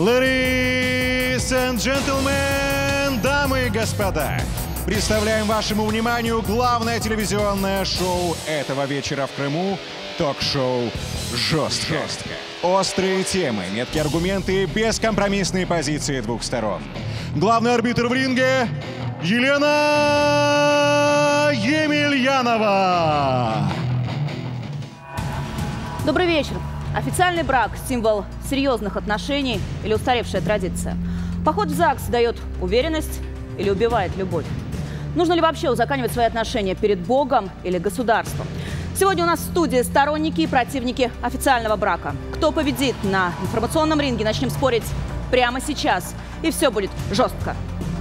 Ladies and gentlemen, дамы и господа, представляем вашему вниманию главное телевизионное шоу этого вечера в Крыму — ток-шоу «Жестко». Острые темы, меткие аргументы, бескомпромиссные позиции двух сторон. Главный арбитр в ринге — Елена Емельянова. Добрый вечер. Официальный брак – символ серьезных отношений или устаревшая традиция? Поход в ЗАГС дает уверенность или убивает любовь? Нужно ли вообще узаконивать свои отношения перед Богом или государством? Сегодня у нас в студии сторонники и противники официального брака. Кто победит на информационном ринге, начнем спорить прямо сейчас. И все будет жестко.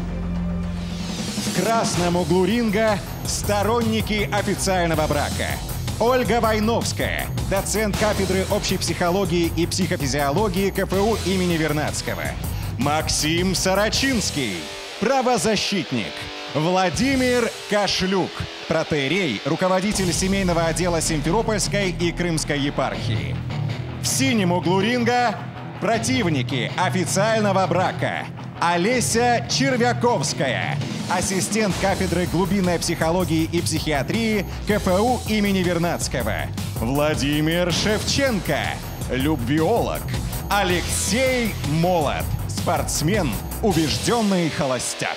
В красном углу ринга сторонники официального брака. Ольга Войновская, доцент кафедры общей психологии и психофизиологии КФУ имени Вернадского. Максим Сорочинский, правозащитник. Владимир Кашлюк, протоиерей, руководитель семейного отдела Симферопольской и Крымской епархии. В синем углу ринга противники официального брака. Олеся Червяковская, ассистент кафедры глубинной психологии и психиатрии КФУ имени Вернадского. Владимир Шевченко, любвиолог. Алексей Молот, спортсмен, убежденный холостяк.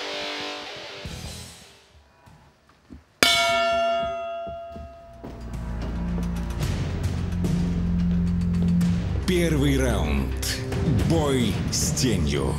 Первый раунд. Бой с тенью.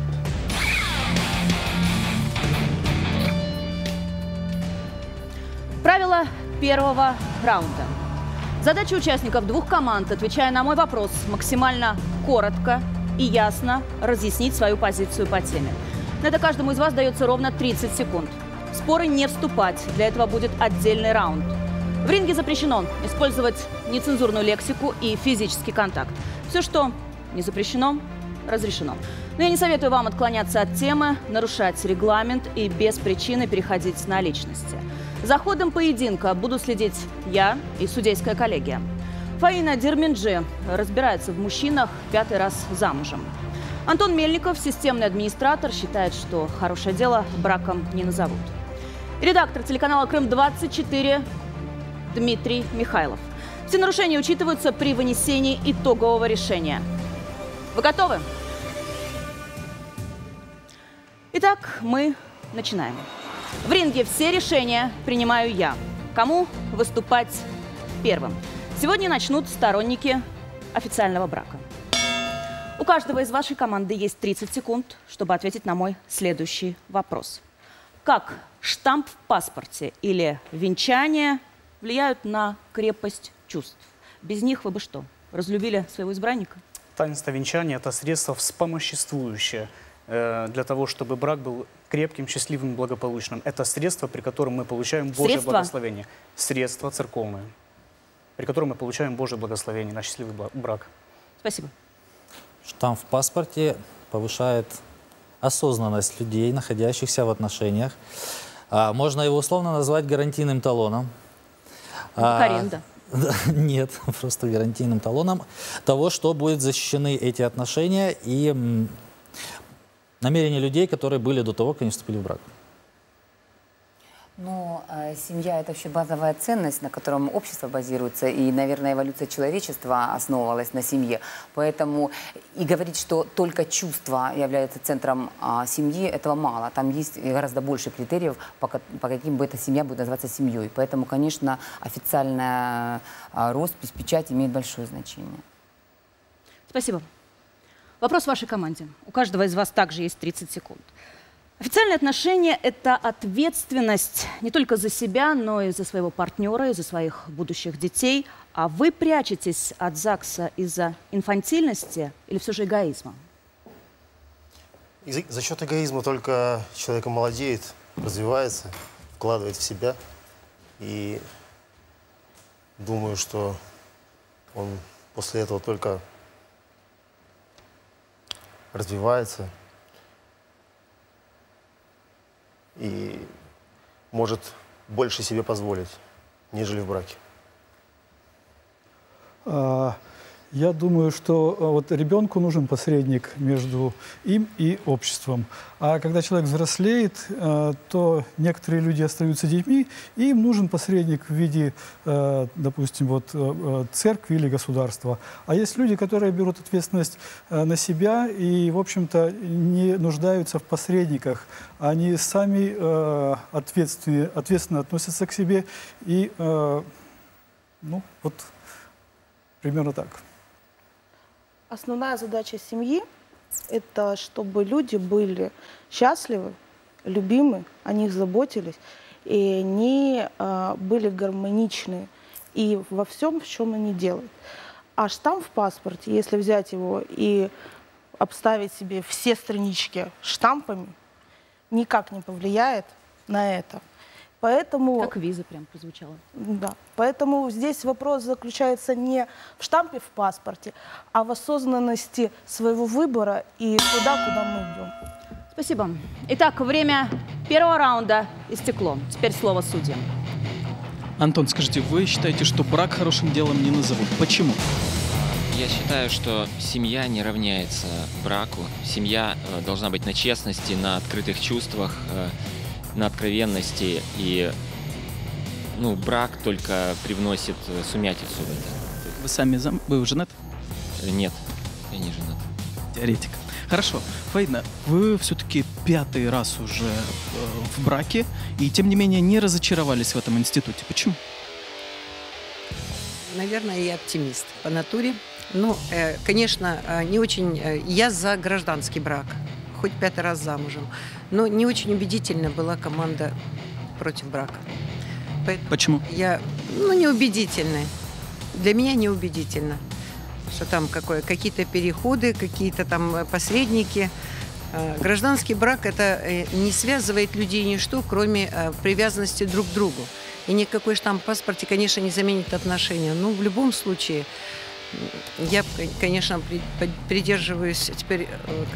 Правила первого раунда. Задача участников двух команд, отвечая на мой вопрос, максимально коротко и ясно разъяснить свою позицию по теме. На это каждому из вас дается ровно 30 секунд. В споры не вступать, для этого будет отдельный раунд. В ринге запрещено использовать нецензурную лексику и физический контакт. Все, что не запрещено, разрешено. Но я не советую вам отклоняться от темы, нарушать регламент и без причины переходить на личности. За ходом поединка буду следить я и судейская коллегия. Фаина Дерменджи разбирается в мужчинах, 5-й раз замужем. Антон Мельников, системный администратор, считает, что хорошее дело браком не назовут. Редактор телеканала «Крым-24» Дмитрий Михайлов. Все нарушения учитываются при вынесении итогового решения. Вы готовы? Итак, мы начинаем. В ринге все решения принимаю я. Кому выступать первым? Сегодня начнут сторонники официального брака. У каждого из вашей команды есть 30 секунд, чтобы ответить на мой следующий вопрос. Как штамп в паспорте или венчание влияют на крепость чувств? Без них вы бы что, разлюбили своего избранника? Таинство венчания – это средство вспомоществующее для того, чтобы брак был крепким, счастливым, благополучным. Это средство, при котором мы получаем Божье благословение. Средство церковное, при котором мы получаем Божье благословение на счастливый брак. Спасибо. Штамп в паспорте повышает осознанность людей, находящихся в отношениях. Можно его условно назвать гарантийным талоном. Аренда. Нет, просто гарантийным талоном того, что будут защищены эти отношения и намерения людей, которые были до того, как они вступили в брак. Ну, семья – это вообще базовая ценность, на котором общество базируется, и, наверное, эволюция человечества основывалась на семье. Поэтому и говорить, что только чувства являются центром семьи, этого мало. Там есть гораздо больше критериев, по каким бы эта семья будет называться семьей. Поэтому, конечно, официальная роспись, печать имеет большое значение. Спасибо. Вопрос вашей команде. У каждого из вас также есть 30 секунд. Официальные отношения – это ответственность не только за себя, но и за своего партнера, и за своих будущих детей. А вы прячетесь от ЗАГСа из-за инфантильности или все же эгоизма? За счет эгоизма только человек молодеет, развивается, вкладывает в себя. И думаю, что он после этого только развивается и может больше себе позволить, нежели в браке. Я думаю, что вот ребенку нужен посредник между им и обществом. А когда человек взрослеет, то некоторые люди остаются детьми, и им нужен посредник в виде, допустим, вот, церкви или государства. А есть люди, которые берут ответственность на себя и, в общем-то, не нуждаются в посредниках. Они сами ответственно относятся к себе и, ну, вот примерно так. Основная задача семьи – это чтобы люди были счастливы, любимы, о них заботились, и они были гармоничны и во всем, в чем они делают. А штамп в паспорте, если взять его и обставить себе все странички штампами, никак не повлияет на это. Поэтому, как виза прям прозвучала. Да. Поэтому здесь вопрос заключается не в штампе в паспорте, а в осознанности своего выбора и туда, куда мы идем. Спасибо. Итак, время первого раунда истекло. Теперь слово судьям. Антон, скажите, вы считаете, что брак хорошим делом не назовут? Почему? Я считаю, что семья не равняется браку. Семья должна быть на честности, на открытых чувствах, на откровенности, и брак только привносит сумятицу в это. Вы сами вы женат? Нет, я не женат. Теоретик. Хорошо. Фаина, вы все-таки 5-й раз уже в браке, и тем не менее не разочаровались в этом институте. Почему? Наверное, я оптимист по натуре. Ну, конечно, не очень... Я за гражданский брак. Хоть 5 раз замужем. Но не очень убедительна была команда против брака. Поэтому почему? Неубедительная. Для меня неубедительно. Что там какие-то переходы, какие-то там посредники. Гражданский брак – это не связывает людей ничто, кроме привязанности друг к другу. И никакой штамп в паспорте, конечно, не заменит отношения. Но в любом случае... Я, конечно, придерживаюсь теперь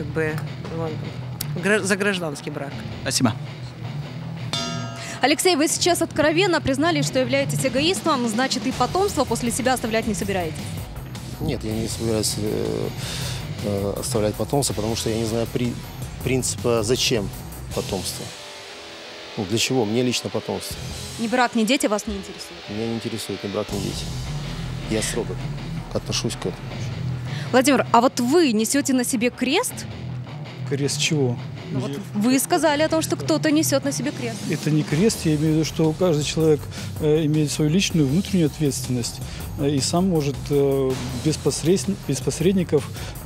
за гражданский брак. Спасибо. Алексей, вы сейчас откровенно признали, что являетесь эгоистом, значит, и потомство после себя оставлять не собираетесь? Нет, я не собираюсь оставлять потомство, потому что я не знаю принципа, зачем потомство. Ну, для чего? Мне лично потомство. Ни брак, ни дети вас не интересуют? Меня не интересует ни брак, ни дети. Я строго отношусь к этому. Владимир, а вот вы несете на себе крест? Крест чего? Ну, вот вы сказали о том, что кто-то несет на себе крест. Это не крест, я имею в виду, что каждый человек имеет свою личную внутреннюю ответственность и сам может без посредников,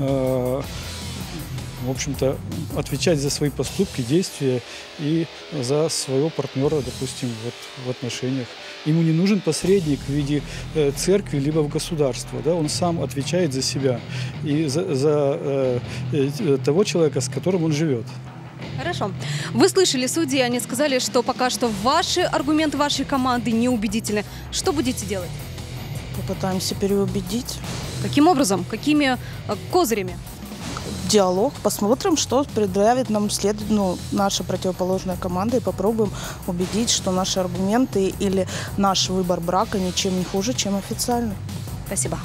в общем-то, отвечать за свои поступки, действия и за своего партнера, допустим, вот, в отношениях. Ему не нужен посредник в виде церкви либо в государство. Да? Он сам отвечает за себя и за того человека, с которым он живет. Хорошо. Вы слышали судьи, они сказали, что пока что ваши аргументы вашей команды неубедительны. Что будете делать? Попытаемся переубедить. Каким образом? Какими козырями? Диалог. Посмотрим, что предъявит нам наша противоположная команда, и попробуем убедить, что наши аргументы или наш выбор брака ничем не хуже, чем официальный. Спасибо.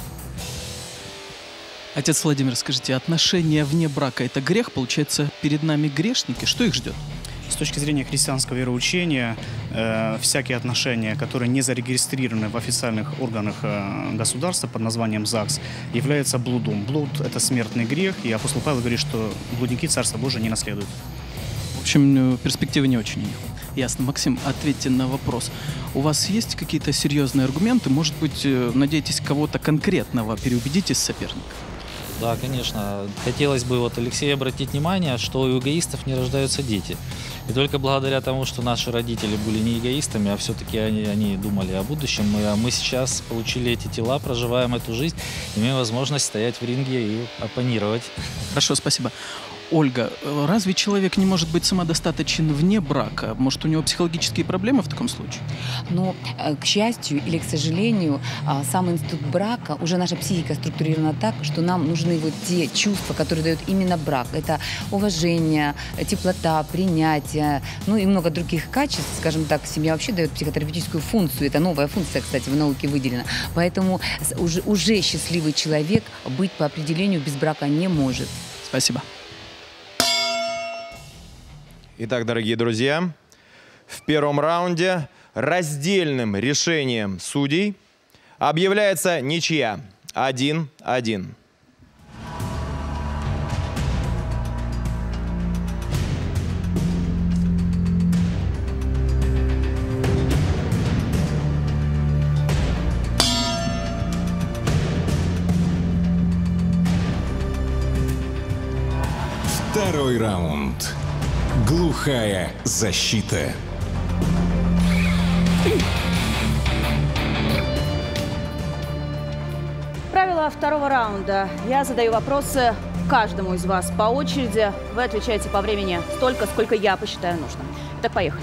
Отец Владимир, скажите, отношения вне брака – это грех? Получается, перед нами грешники? Что их ждет? С точки зрения христианского вероучения, всякие отношения, которые не зарегистрированы в официальных органах государства под названием ЗАГС, являются блудом. Блуд – это смертный грех, и апостол Павел говорит, что блудники Царства Божия не наследуют. В общем, перспективы не очень. Ясно. Максим, ответьте на вопрос. У вас есть какие-то серьезные аргументы? Может быть, надеетесь кого-то конкретного переубедить из соперников? Да, конечно. Хотелось бы Алексею обратить внимание, что у эгоистов не рождаются дети. И только благодаря тому, что наши родители были не эгоистами, а все-таки они думали о будущем, мы сейчас получили эти тела, проживаем эту жизнь, имеем возможность стоять в ринге и оппонировать. Хорошо, спасибо. Ольга, разве человек не может быть самодостаточен вне брака? Может, у него психологические проблемы в таком случае? Но, к счастью или к сожалению, сам институт брака, уже наша психика структурирована так, что нам нужны вот те чувства, которые дает именно брак. Это уважение, теплота, принятие, ну и много других качеств. Скажем так, семья вообще дает психотерапевтическую функцию. Это новая функция, кстати, в науке выделена. Поэтому уже счастливый человек быть по определению без брака не может. Спасибо. Итак, дорогие друзья, в первом раунде раздельным решением судей объявляется ничья 1-1. Второй раунд. Глухая защита. Правила второго раунда. Я задаю вопросы каждому из вас по очереди. Вы отвечаете по времени столько, сколько я посчитаю нужным. Итак, поехали.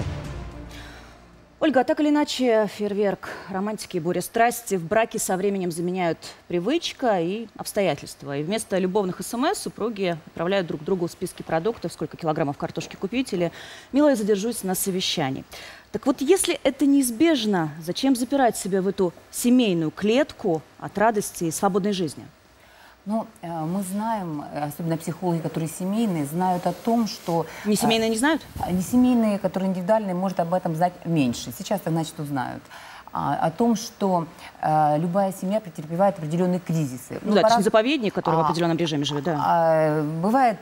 Ольга, так или иначе, фейерверк романтики и буря страсти в браке со временем заменяют привычка и обстоятельства. И вместо любовных СМС супруги отправляют друг другу списки продуктов, сколько килограммов картошки купить или «милая, задержусь на совещании». Так вот, если это неизбежно, зачем запирать себя в эту семейную клетку от радости и свободной жизни? Ну, мы знаем, особенно психологи, которые семейные, знают о том, что... Не семейные не знают? Не семейные, которые индивидуальные, может об этом знать меньше. Сейчас-то, значит, узнают. О том, что любая семья претерпевает определенные кризисы. Ну, да, это заповедник, который в определенном режиме живет, да. Бывает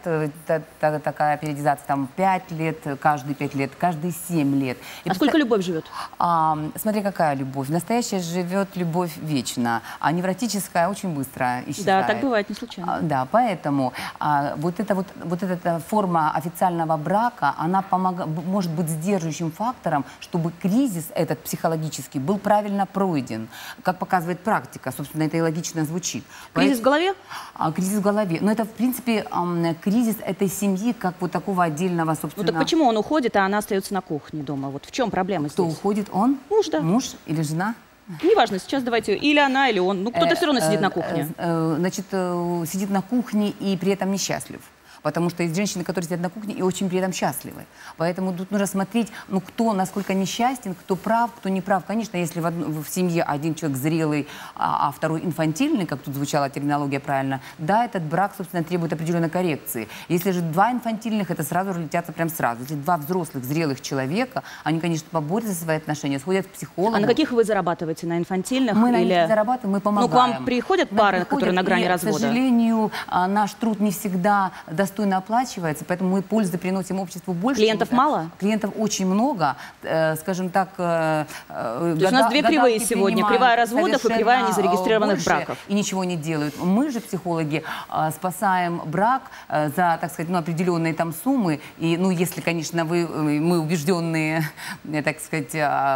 такая периодизация, там, 5 лет, каждые 5 лет, каждые 7 лет. А сколько любовь живет? Смотри, какая любовь. Настоящая живет любовь вечно, а невротическая очень быстро исчезает. Да, так бывает, не случайно. Да, поэтому вот эта форма официального брака, она может быть сдерживающим фактором, чтобы кризис этот психологический был правильно пройден, как показывает практика. Собственно, это и логично звучит. Кризис в голове? Кризис в голове. Но это, в принципе, кризис этой семьи, как вот такого отдельного, собственно... Ну так почему он уходит, а она остается на кухне дома? Вот в чем проблема здесь? Кто уходит? Он? Муж, да. Муж или жена? Неважно, сейчас давайте, или она, или он. Ну, кто-то все равно сидит на кухне. Значит, сидит на кухне и при этом несчастлив. Потому что есть женщины, которые сидят на кухне и очень при этом счастливы. Поэтому тут нужно смотреть, ну, кто насколько несчастен, кто прав, кто не прав. Конечно, если в семье один человек зрелый, а второй инфантильный, как тут звучала терминология правильно, да, этот брак, собственно, требует определенной коррекции. Если же два инфантильных, это сразу разлетятся прям сразу. Если два взрослых, зрелых человека, они, конечно, поборются за свои отношения, сходят к психологу. А на каких вы зарабатываете? На инфантильных? Мы или... на них зарабатываем, мы помогаем. Ну, к вам приходят пары, которые на грани развода? К сожалению, наш труд не всегда достойно оплачивается, поэтому мы пользы приносим обществу больше. Клиентов мало? Клиентов очень много. Скажем так, то есть у нас две кривые сегодня. Кривая разводов и кривая незарегистрированных браков. И ничего не делают. Мы же, психологи, спасаем брак за, так сказать, определенные там суммы. И, ну, если, конечно, мы убежденные, так сказать,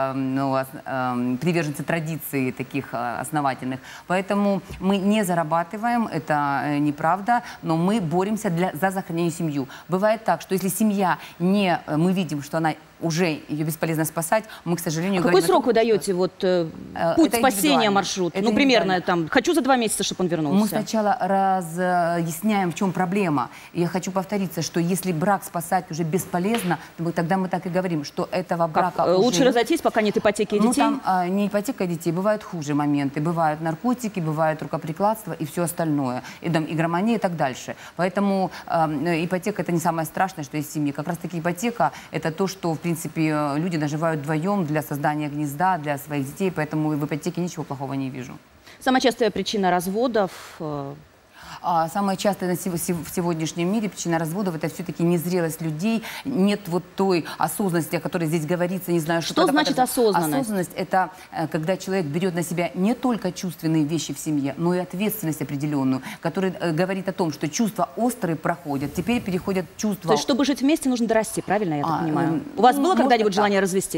приверженцы традиций таких основательных. Поэтому мы не зарабатываем, это неправда, но мы боремся за сохранение семьи. Бывает так, что если семья мы видим, что она уже ее бесполезно спасать, мы, к сожалению, Какой срок вы даете путь спасения маршрут? Ну, примерно, там, хочу за 2 месяца, чтобы он вернулся. Мы сначала разъясняем, в чем проблема. И я хочу повториться, что если брак спасать уже бесполезно, то тогда мы так и говорим, что этого брака лучше разойтись, пока нет ипотеки и детей? Ну, там не ипотека детей, бывают хуже моменты. Бывают наркотики, бывают рукоприкладство и все остальное. И игромания и так дальше. Поэтому ипотека — это не самое страшное, что есть в семье. Как раз-таки ипотека — это то, что, в принципе, люди наживают вдвоем для создания гнезда, для своих детей, поэтому в ипотеке ничего плохого не вижу. Самая частая причина разводов? Самая частая в сегодняшнем мире причина разводов — это все-таки незрелость людей, нет вот той осознанности, о которой здесь говорится, не знаю, что значит осознанность? Осознанность — это когда человек берет на себя не только чувственные вещи в семье, но и ответственность определенную, которая говорит о том, что чувства острые проходят, теперь переходят чувства... То есть, чтобы жить вместе, нужно дорасти, правильно я так понимаю? У вас было когда-нибудь желание развестись?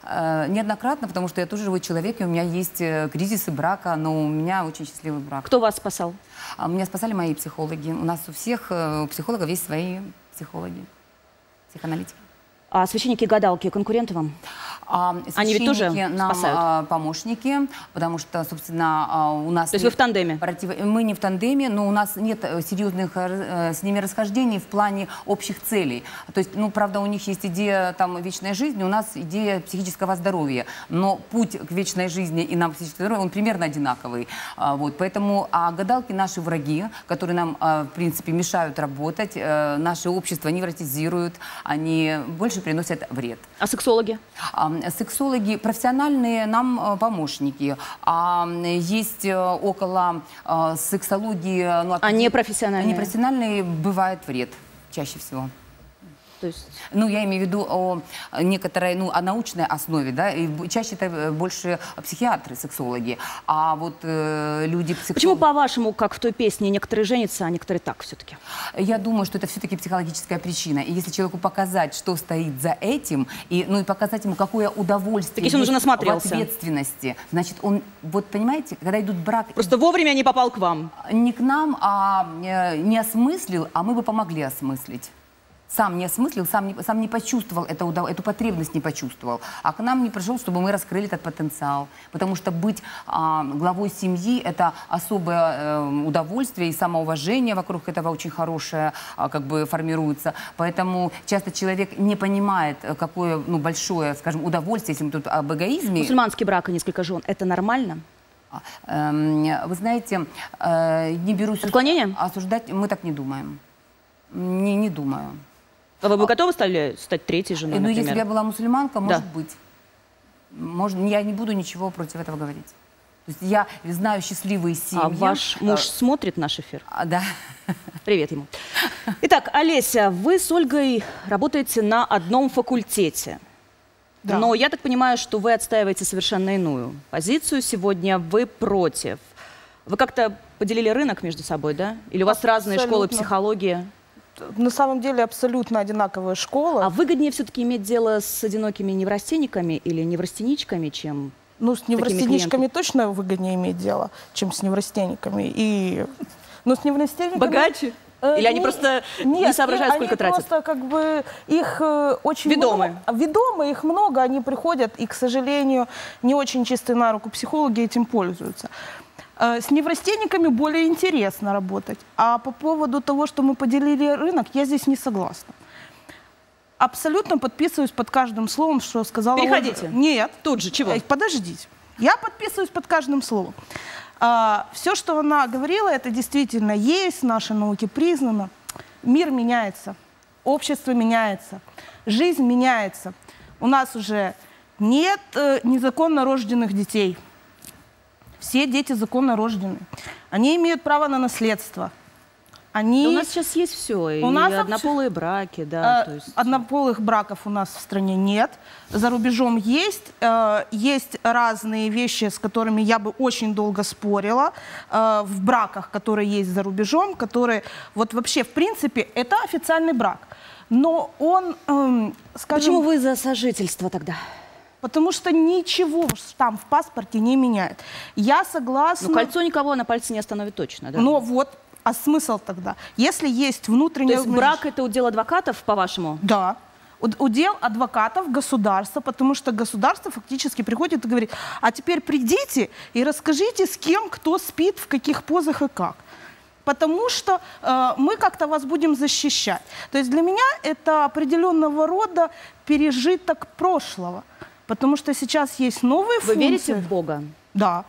Неоднократно, потому что я тоже живой человек, и у меня есть кризисы брака, но у меня очень счастливый брак. Кто вас спасал? Меня спасали мои психологи. У нас у всех психологов есть свои психологи, психоаналитики. А священники-гадалки конкуренты вам? Они ведь тоже нам спасают? Помощники, потому что, собственно, у нас... То есть вы в тандеме? Мы не в тандеме, но у нас нет серьезных с ними расхождений в плане общих целей. То есть, ну, правда, у них есть идея там вечной жизни, у нас идея психического здоровья. Но путь к вечной жизни и нам психическое здоровье, он примерно одинаковый. Вот, поэтому гадалки наши враги, которые нам, в принципе, мешают работать. Наше общество невротизируют, они больше приносят вред. А сексологи? Сексологи профессиональные нам помощники. Есть около сексологии... Ну, а непрофессиональные? Непрофессиональные бывает вред чаще всего. То есть... Ну, я имею в виду о некоторой, ну, о научной основе, да, и чаще это больше психиатры, сексологи, а вот люди... Почему, по-вашему, как в той песне, некоторые женятся, а некоторые так все-таки? Я думаю, что это все-таки психологическая причина, и если человеку показать, что стоит за этим, и, ну, и показать ему, какое удовольствие... Так если он уже насмотрелся. В ответственности, значит, он, вот понимаете, когда идут брак... Просто вовремя не попал к вам. Не к нам, а не осмыслил, а мы бы помогли осмыслить. Сам не осмыслил, сам не почувствовал эту потребность, не почувствовал. А к нам не пришел, чтобы мы раскрыли этот потенциал. Потому что быть главой семьи – это особое удовольствие и самоуважение вокруг этого очень хорошее как бы формируется. Поэтому часто человек не понимает, какое большое, скажем, удовольствие, если мы тут об эгоизме. Мусульманский брак и несколько жен – это нормально? Вы знаете, не берусь осуждать, мы так не думаем. Не думаю. Вы бы готовы стать третьей женой, например? Ну, если бы я была мусульманка, может быть. Я не буду ничего против этого говорить. То есть я знаю счастливые семьи. А ваш муж смотрит наш эфир? Да. Привет ему. Итак, Олеся, вы с Ольгой работаете на одном факультете. Да. Но я так понимаю, что вы отстаиваете совершенно иную позицию сегодня. Вы против. Вы как-то поделили рынок между собой, да? Или у вас разные школы психологии? На самом деле абсолютно одинаковая школа. А выгоднее все-таки иметь дело с одинокими неврастенниками или неврастеничками, чем ну, с неврастеничками точно выгоднее иметь дело, чем с неврастенниками. Но с неврастенниками... Богаче? Или они просто не соображают, сколько тратят? Нет, просто как бы их очень ведомы. Ведомы, их много, они приходят, и, к сожалению, не очень чистые на руку психологи этим пользуются. С неврастенниками более интересно работать. А по поводу того, что мы поделили рынок, я здесь не согласна. Абсолютно подписываюсь под каждым словом, что сказала Ольга. Переходите. Нет. Тут же чего? Подождите. Я подписываюсь под каждым словом. Все, что она говорила, это действительно есть, в нашей науке признано. Мир меняется, общество меняется, жизнь меняется. У нас уже нет незаконно рожденных детей. Все дети законно рождены. Они имеют право на наследство. Они... Да у нас сейчас есть все. И однополые браки. Да, то есть... Однополых браков у нас в стране нет. За рубежом есть. Есть разные вещи, с которыми я бы очень долго спорила. В браках, которые есть за рубежом, которые... Вот вообще, в принципе, это официальный брак. Но он, скажем... Почему вы за сожительство тогда? Потому что ничего там в паспорте не меняет. Я согласна... Ну, кольцо никого на пальце не остановит точно, да? Но вот, а смысл тогда? Если есть внутренняя... То есть брак – это удел адвокатов, по-вашему? Да. Удел адвокатов, государства, потому что государство фактически приходит и говорит, а теперь придите и расскажите, с кем, кто спит, в каких позах и как. Потому что мы как-то вас будем защищать. То есть для меня это определенного рода пережиток прошлого. Потому что сейчас есть новые функции. Вы верите в Бога? Да.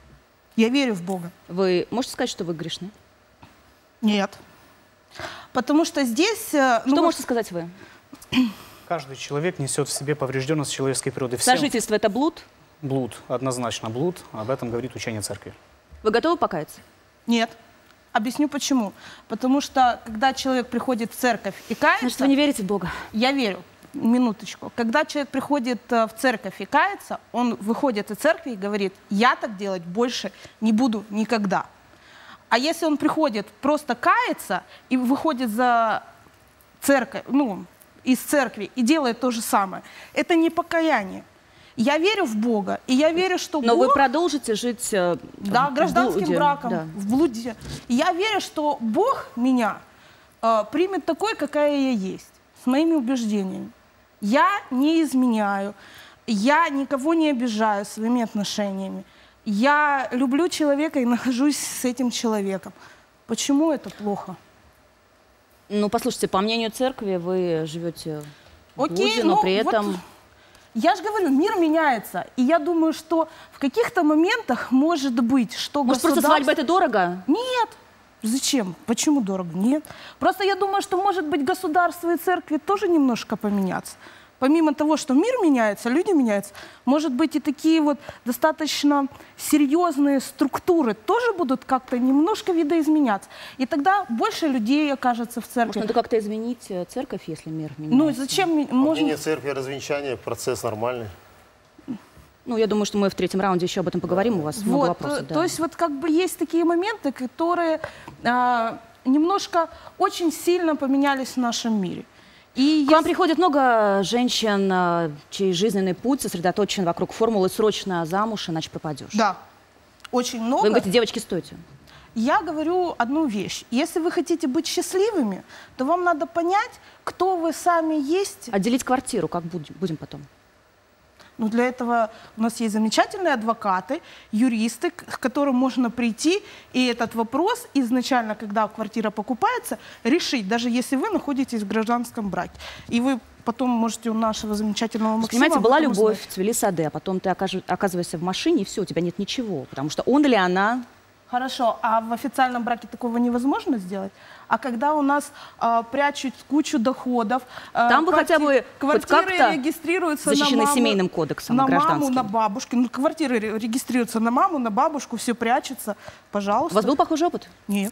Я верю в Бога. Вы можете сказать, что вы грешны? Нет. Потому что здесь... Что можете сказать вы? Каждый человек несет в себе поврежденность человеческой природы. Сожительство – это блуд? Блуд. Однозначно блуд. Об этом говорит учение церкви. Вы готовы покаяться? Нет. Объясню почему. Потому что, когда человек приходит в церковь и кается... Значит, вы не верите в Бога? Я верю. Минуточку. Когда человек приходит в церковь и кается, он выходит из церкви и говорит, я так делать больше не буду никогда. А если он приходит просто кается и выходит за церковь, из церкви и делает то же самое, это не покаяние. Я верю в Бога, и я верю, что Но Бог... вы продолжите жить Да, гражданским блуде, браком, да. в блуде. И я верю, что Бог меня примет такой, какая я есть, с моими убеждениями. Я не изменяю, я никого не обижаю своими отношениями. Я люблю человека и нахожусь с этим человеком. Почему это плохо? Ну, послушайте, по мнению церкви, вы живете в блуде, но при этом... Вот, я же говорю, мир меняется. И я думаю, что в каких-то моментах может быть, что Может, просто свадьба это дорого? Нет. Зачем? Почему дорого? Нет. Просто я думаю, что, может быть, государство и церкви тоже немножко поменяться. Помимо того, что мир меняется, люди меняются, может быть, и такие вот достаточно серьезные структуры тоже будут как-то немножко видоизменяться. И тогда больше людей окажется в церкви. Может, надо как-то изменить церковь, если мир меняется? Ну, зачем? Мнение церкви, развенчание, процесс нормальный. Ну, я думаю, что мы в третьем раунде еще об этом поговорим, у вас много вопросов. Да. То есть вот как бы есть такие моменты, которые немножко очень сильно поменялись в нашем мире. И к вам приходит много женщин, чей жизненный путь сосредоточен вокруг формулы «срочно замуж, иначе пропадешь». Да, очень много. Вы говорите, девочки, стойте. Я говорю одну вещь. Если вы хотите быть счастливыми, то вам надо понять, кто вы сами есть. Отделить квартиру, как будем потом? Ну, для этого у нас есть замечательные адвокаты, юристы, к которым можно прийти и этот вопрос изначально, когда квартира покупается, решить, даже если вы находитесь в гражданском браке. И вы потом можете у нашего замечательного Максима... Понимаете, была любовь, цвели сады, а потом ты оказываешься в машине, и все, у тебя нет ничего, потому что он или она... Хорошо, а в официальном браке такого невозможно сделать? А когда у нас прячут кучу доходов, там бы хотя бы квартиры регистрируются защищены на маму, семейным кодексом, на гражданским. маму, на бабушку. Ну, квартиры регистрируются на маму, на бабушку, все прячется. Пожалуйста. У вас был похожий опыт? Нет.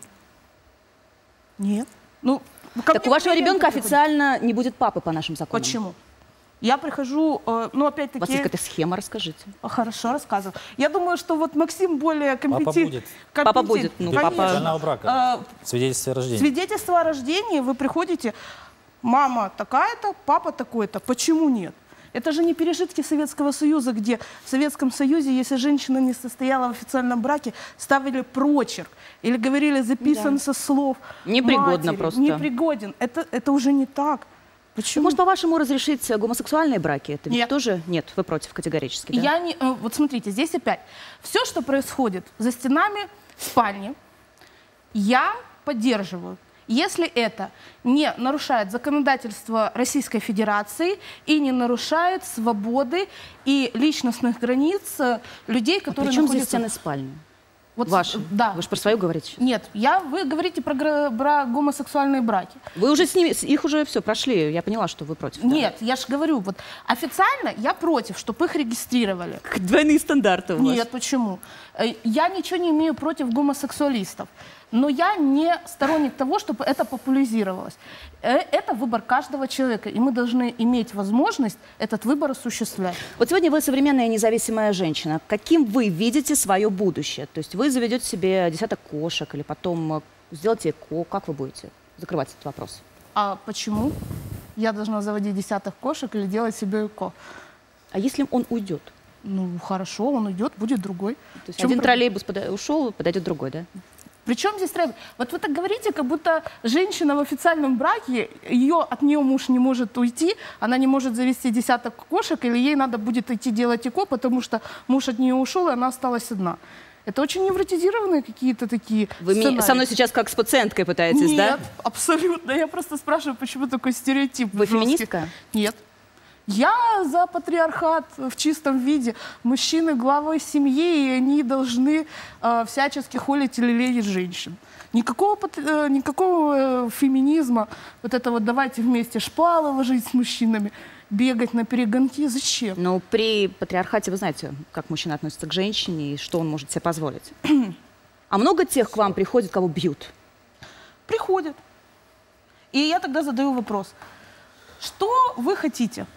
Нет. Ну, так у вашего ребенка официально не будет папы по нашим законам. Почему? Я прихожу, ну, опять-таки... У вас есть какая-то схема, расскажите. Хорошо, рассказываю. Я думаю, что вот Максим более компетентен. Папа будет. Ну, официального брака. Свидетельство о рождении. Свидетельство о рождении, вы приходите, мама такая-то, папа такой-то. Почему нет? Это же не пережитки Советского Союза, где в Советском Союзе, если женщина не состояла в официальном браке, ставили прочерк или говорили записан со слов непригодно матери. просто. Непригоден. Это уже не так. Почему? Может, по-вашему, разрешить гомосексуальные браки? Это нет. Тоже нет, вы против категорически, да? Я не, вот смотрите, здесь опять. Все, что происходит за стенами спальни, я поддерживаю. Если это не нарушает законодательство Российской Федерации и не нарушает свободы и личностных границ людей, которые причем находятся... здесь стены спальни? Вот, ваши? Да. Вы же про свою говорите? Нет, вы говорите про гомосексуальные браки. Вы уже с ними, их уже все прошли, я поняла, что вы против. Нет, я же говорю, вот официально я против, чтобы их регистрировали. Двойные стандарты у вас. Нет, почему? Я ничего не имею против гомосексуалистов, но я не сторонник того, чтобы это популяризировалось. Это выбор каждого человека, и мы должны иметь возможность этот выбор осуществлять. Вот сегодня вы современная независимая женщина. Каким вы видите свое будущее? То есть вы заведете себе десяток кошек или потом сделаете ЭКО? Как вы будете закрывать этот вопрос? А почему я должна заводить десяток кошек или делать себе ЭКО? А если он уйдет? Ну, хорошо, он уйдет, будет другой. То есть один троллейбус ушел, подойдет другой, да? Причем здесь требует? Вот вы так говорите, как будто женщина в официальном браке, от нее муж не может уйти, она не может завести десяток кошек, или ей надо будет идти делать ЭКО, потому что муж от нее ушел, и она осталась одна. Это очень невротизированные какие-то такие Вы со мной сейчас как с пациенткой пытаетесь, Нет, да? Нет, абсолютно. Я просто спрашиваю, почему такой стереотип. Вы феминистка? Нет. Я за патриархат в чистом виде. Мужчины главой семьи, и они должны всячески холить и лелеять женщин. Никакого феминизма, вот это вот давайте вместе шпалы ложить с мужчинами, бегать на перегонки. Зачем? Ну, при патриархате вы знаете, как мужчина относится к женщине и что он может себе позволить. А много тех к вам приходит, кого бьют? Приходят. И я тогда задаю вопрос. Что вы хотите?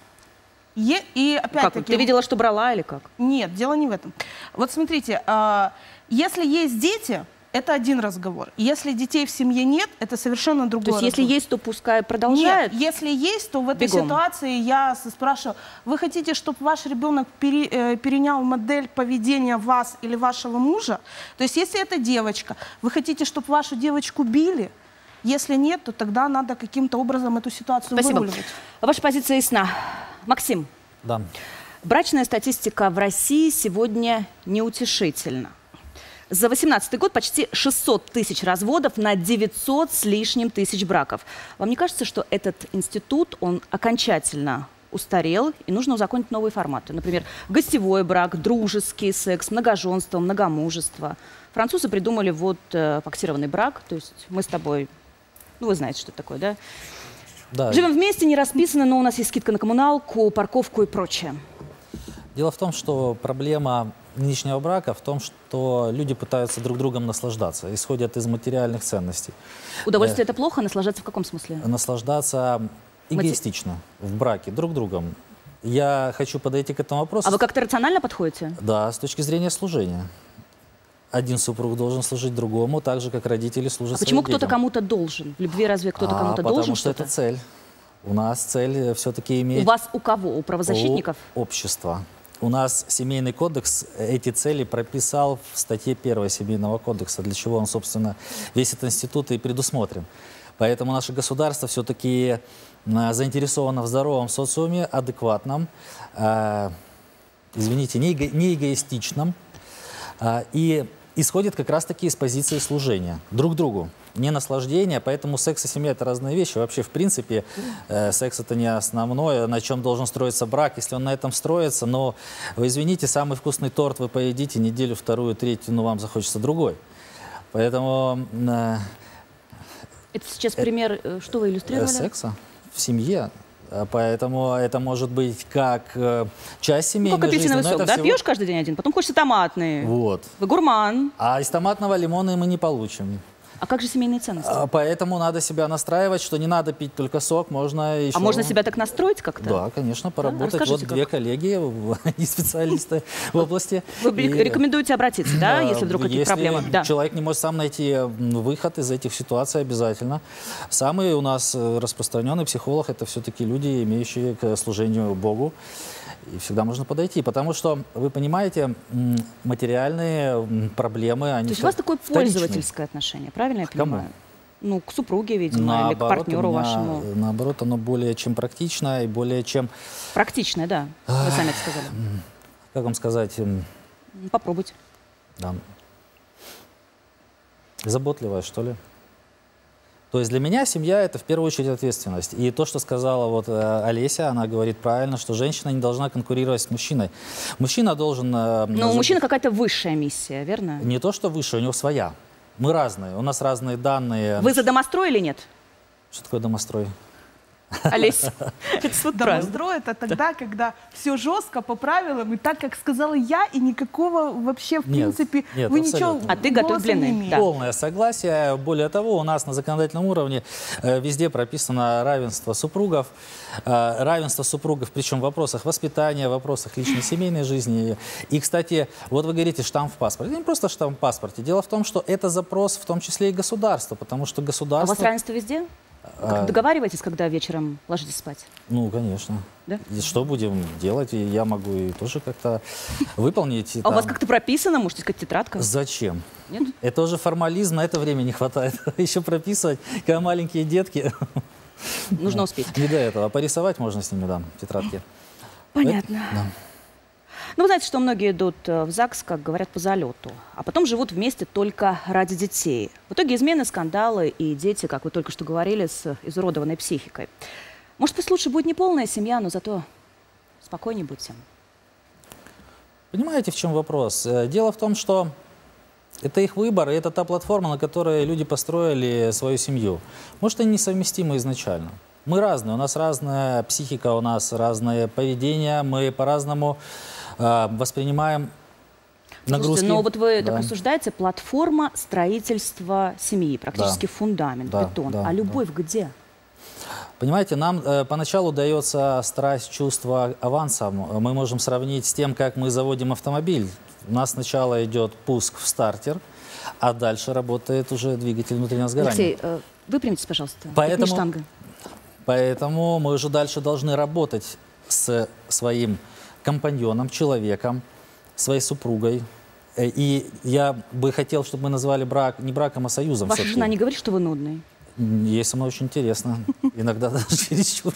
И опять-таки... Ты видела, что брала или как? Нет, дело не в этом. Вот смотрите, если есть дети, это один разговор. Если детей в семье нет, это совершенно другой разговор. То есть если есть, то пускай продолжает? Нет, если есть, то в этой ситуации я спрашиваю, вы хотите, чтобы ваш ребенок перенял модель поведения вас или вашего мужа? То есть если это девочка, вы хотите, чтобы вашу девочку били? Если нет, то тогда надо каким-то образом эту ситуацию выруливать. Ваша позиция ясна. Максим. Да. Брачная статистика в России сегодня неутешительна. За 2018 год почти 600 тысяч разводов на 900 с лишним тысяч браков. Вам не кажется, что этот институт, он окончательно устарел и нужно узаконить новые форматы? Например, гостевой брак, дружеский секс, многоженство, многомужество. Французы придумали вот фиксированный брак, то есть мы с тобой, ну вы знаете, что это такое, да? Да. Живем вместе, не расписано, но у нас есть скидка на коммуналку, парковку и прочее. Дело в том, что проблема нынешнего брака в том, что люди пытаются друг другом наслаждаться, исходят из материальных ценностей. Удовольствие это плохо, наслаждаться в каком смысле? Наслаждаться эгоистично в браке друг другом. Я хочу подойти к этому вопросу. А вы как-то рационально подходите? Да, с точки зрения служения. Один супруг должен служить другому, так же, как родители служат своим почему детям. кто-то кому-то должен? В любви разве кто-то кому-то должен? Потому что это цель. У нас цель все-таки иметь... У вас у кого? У правозащитников? У общества. У нас Семейный кодекс эти цели прописал в статье 1 Семейного кодекса, для чего он, собственно, весь этот институт и предусмотрен. Поэтому наше государство все-таки заинтересовано в здоровом социуме, адекватном, извините, не эгоистичном, и исходит как раз-таки из позиции служения друг другу, не наслаждения. Поэтому секс и семья – это разные вещи. Вообще, в принципе, секс – это не основное, на чем должен строиться брак. Если он на этом строится, но, вы извините, самый вкусный торт вы поедите неделю, вторую, третью, но вам захочется другой. Поэтому… Это сейчас пример, что вы иллюстрировали? Секса в семье. Поэтому это может быть как часть семейной ну, как апельсиновый жизни. сок, да? Всего... Пьешь каждый день один, потом хочется томатный. Вот. Вы гурман. А из томатного лимона мы не получим. А как же семейные ценности? Поэтому надо себя настраивать, что не надо пить только сок, можно еще… А можно себя так настроить как-то? Да, конечно, поработать. Да? Вот две коллеги, они специалисты в области. Вы рекомендуете обратиться, да, если вдруг какие-то проблемы? Если человек не может сам найти выход из этих ситуаций, обязательно. Самый у нас распространенный психолог – это все-таки люди, имеющие к служению Богу. И всегда можно подойти, потому что, вы понимаете, материальные проблемы, они… То есть у вас такое пользовательское отношение, правильно я понимаю? Ну, к супруге, видимо, наоборот, или к партнеру вашему. Наоборот, оно более чем практичное и более чем… Практичное, да, вы сами это сказали. Как вам сказать? Попробуйте. Да. Заботливое, что ли? То есть для меня семья – это в первую очередь ответственность. И то, что сказала вот Олеся, она говорит правильно, что женщина не должна конкурировать с мужчиной. Мужчина должен… Но у мужчины какая-то высшая миссия, верно? Не то, что высшая, у него своя. Мы разные, у нас разные данные. Вы за домострой или нет? Что такое домострой? Олеся, домострой – это тогда, когда все жестко по правилам, и так, как сказала я, и никакого вообще, в принципе, вы ничего… А ты готовь блины. Полное согласие. Более того, у нас на законодательном уровне везде прописано равенство супругов. Равенство супругов, причем в вопросах воспитания, в вопросах личной семейной жизни. И, кстати, вот вы говорите штамп в паспорте. Не просто штамп в паспорте. Дело в том, что это запрос в том числе и государства, потому что государство… А у вас равенство везде? Как договариваетесь, когда вечером ложитесь спать? Ну, конечно. Да? И что будем делать? И я могу и тоже как-то выполнить. А у вас как-то прописано, можете сказать, тетрадка? Зачем? Нет? Это уже формализм, на это времени не хватает. Еще прописывать, когда маленькие детки. Нужно успеть. Не до этого. А порисовать можно с ними, да, тетрадки. Понятно. Ну, вы знаете, что многие идут в ЗАГС, как говорят, по залету, а потом живут вместе только ради детей. В итоге измены, скандалы и дети, как вы только что говорили, с изуродованной психикой. Может, пусть лучше будет не полная семья, но зато спокойнее будьте. Понимаете, в чем вопрос? Дело в том, что это их выбор, и это та платформа, на которой люди построили свою семью. Может, они несовместимы изначально. Мы разные, у нас разная психика, у нас разное поведение, мы по-разному воспринимаем нагрузки. Слушайте, но вот вы так рассуждаете, платформа строительства семьи, практически фундамент, бетон. А любовь где? Понимаете, нам поначалу дается страсть, чувство авансом. Мы можем сравнить с тем, как мы заводим автомобиль. У нас сначала идет пуск в стартер, а дальше работает уже двигатель внутреннего сгорания. Алексей, выпрямитесь, пожалуйста. Поэтому, это не штанга. Поэтому мы уже дальше должны работать с своим компаньоном, человеком, своей супругой. И я бы хотел, чтобы мы назвали брак не браком, а союзом. Ваша жена не говорит, что вы нудный? Ей со мной очень интересно. Иногда даже чересчур.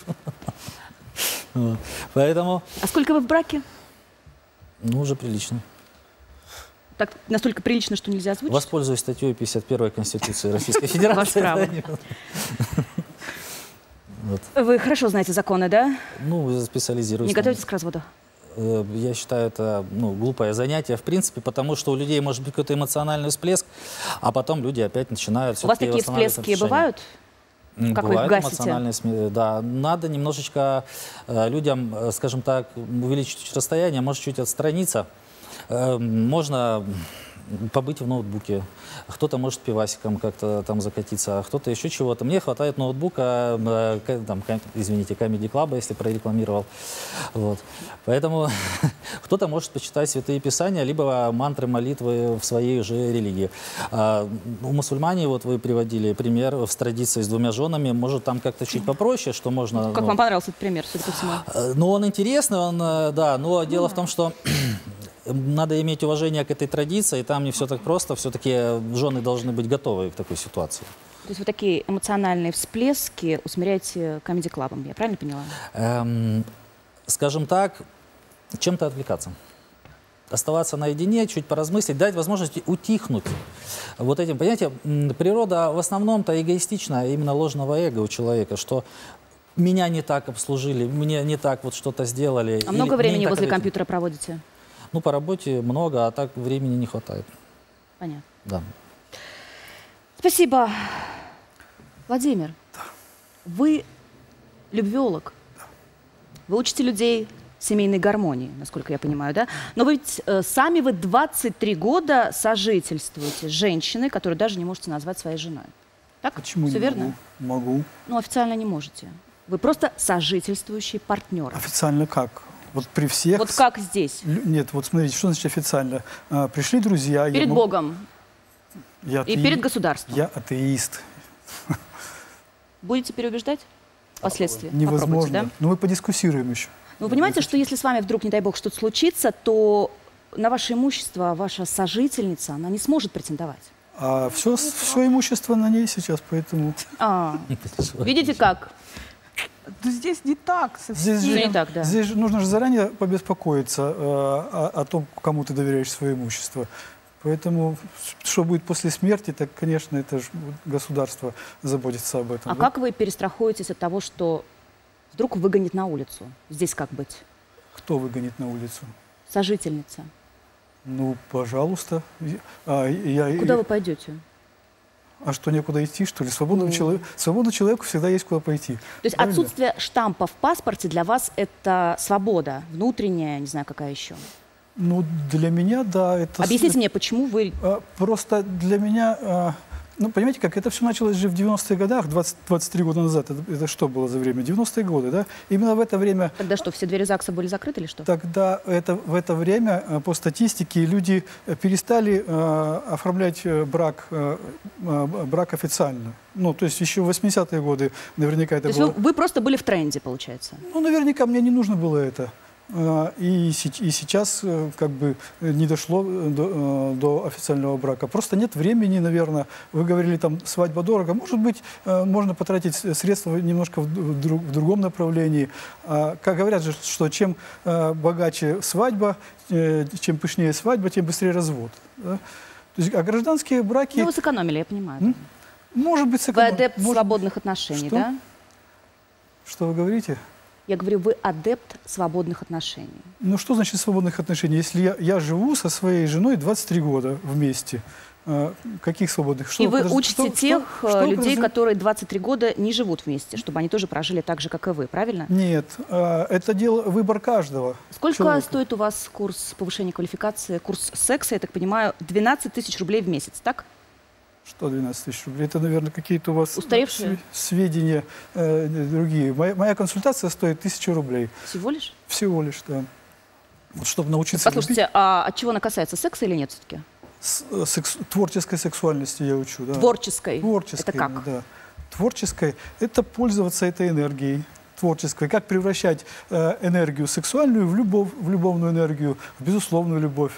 Поэтому... А сколько вы в браке? Ну, уже прилично. Так, настолько прилично, что нельзя озвучить? Воспользуюсь статьей 51 Конституции Российской Федерации. Ваше право. Вы хорошо знаете законы, да? Ну, специализируюсь. Не готовитесь к разводу? Я считаю, это глупое занятие, в принципе, потому что у людей может быть какой-то эмоциональный всплеск, а потом люди опять начинают... У вас такие всплески бывают? Как вы их гасите? Да, надо немножечко людям, скажем так, увеличить расстояние, может чуть отстраниться. Можно побыть в ноутбуке. Кто-то может пивасиком как-то там закатиться, а кто-то еще чего-то. Мне хватает ноутбука, там, извините, Comedy Club, если прорекламировал. Вот. Поэтому кто-то может почитать святые писания, либо мантры, молитвы в своей же религии. У мусульмане, вот вы приводили пример, с традицией с 2 женами, может там как-то чуть попроще, что можно... Как вам понравился этот пример, судя по всему? Ну, он интересный, да, но дело в том, что... Надо иметь уважение к этой традиции, и там не все так просто. Все-таки жены должны быть готовы к такой ситуации. То есть вы такие эмоциональные всплески усмиряете Comedy Club'ом, я правильно поняла? Скажем так, чем-то отвлекаться. Оставаться наедине, чуть поразмыслить, дать возможность утихнуть. Вот этим, понимаете, природа в основном-то эгоистична, именно ложного эго у человека, что меня не так обслужили, мне не так вот что-то сделали. А много времени возле компьютера проводите? Ну, по работе много, а так времени не хватает. Понятно. Да. Спасибо. Владимир, вы любвеолог. Вы учите людей семейной гармонии, насколько я понимаю, да? Но вы ведь сами вы 23 года сожительствуете с женщиной, которую даже не можете назвать своей женой. Так? Почему Все не верно? Могу. Ну, официально не можете. Вы просто сожительствующий партнер. Официально как? Вот при всех... Вот как здесь? Нет, вот смотрите, что значит официально? Пришли друзья... Перед Богом. И перед государством. Я атеист. Будете переубеждать впоследствии? Невозможно. Да? Но мы подискуссируем еще. Вы понимаете, что если с вами вдруг, не дай бог, что-то случится, то на ваше имущество ваша сожительница, она не сможет претендовать? А все имущество на ней сейчас, поэтому... Видите как? Здесь не так совсем. Здесь, не так, да. Здесь нужно же заранее побеспокоиться о том, кому ты доверяешь свое имущество. Поэтому, что будет после смерти, так, конечно, это же государство заботится об этом. А как вы перестрахуетесь от того, что вдруг выгонит на улицу? Здесь как быть? Кто выгонит на улицу? Сожительница. Ну, пожалуйста. Куда вы пойдете? А что, некуда идти, что ли? Свободному человеку всегда есть куда пойти. То есть правильно? Отсутствие штампа в паспорте для вас – это свобода внутренняя, не знаю, какая еще? Ну, для меня, да. Это... Объясните мне, почему вы… Просто для меня… Ну, понимаете, как это все началось же в 90-х годах, 23 года назад. Это что было за время? 90-е годы, да? Именно в это время... Тогда что, все двери ЗАГСа были закрыты или что? Тогда в это время, по статистике, люди перестали оформлять брак официально. Ну, то есть еще в 80-е годы наверняка это было... То есть вы просто были в тренде, получается? Ну, наверняка мне не нужно было это. И сейчас как бы не дошло до официального брака. Просто нет времени, наверное. Вы говорили, там, свадьба дорого. Может быть, можно потратить средства немножко в другом направлении. Как говорят же, что чем богаче свадьба, чем пышнее свадьба, тем быстрее развод. Да? То есть, а гражданские браки... Ну, вы сэкономили, я понимаю. Может быть, сэкономили. Вы адепт свободных отношений, что? Да? Что вы говорите? Я говорю, вы адепт свободных отношений. Ну, что значит свободных отношений? Если я живу со своей женой 23 года вместе, каких свободных? Что, и вы учите тех людей, которые 23 года не живут вместе, чтобы они тоже прожили так же, как и вы, правильно? Нет, это выбор каждого. Сколько человека. Стоит у вас курс повышения квалификации, курс секса, я так понимаю, 12 тысяч рублей в месяц, так? Что 12 тысяч рублей? Это, наверное, какие-то у вас устаревшие сведения другие. Моя консультация стоит 1000 рублей. Всего лишь? Всего лишь, да. Вот, чтобы научиться... Послушайте, а от чего она касается? Секса или нет все-таки? Творческой сексуальности я учу. Да. Творческой? Творческой, Это как? Да. Творческой – это пользоваться этой энергией. Творческой. Как превращать энергию сексуальную в любовную энергию, в безусловную любовь.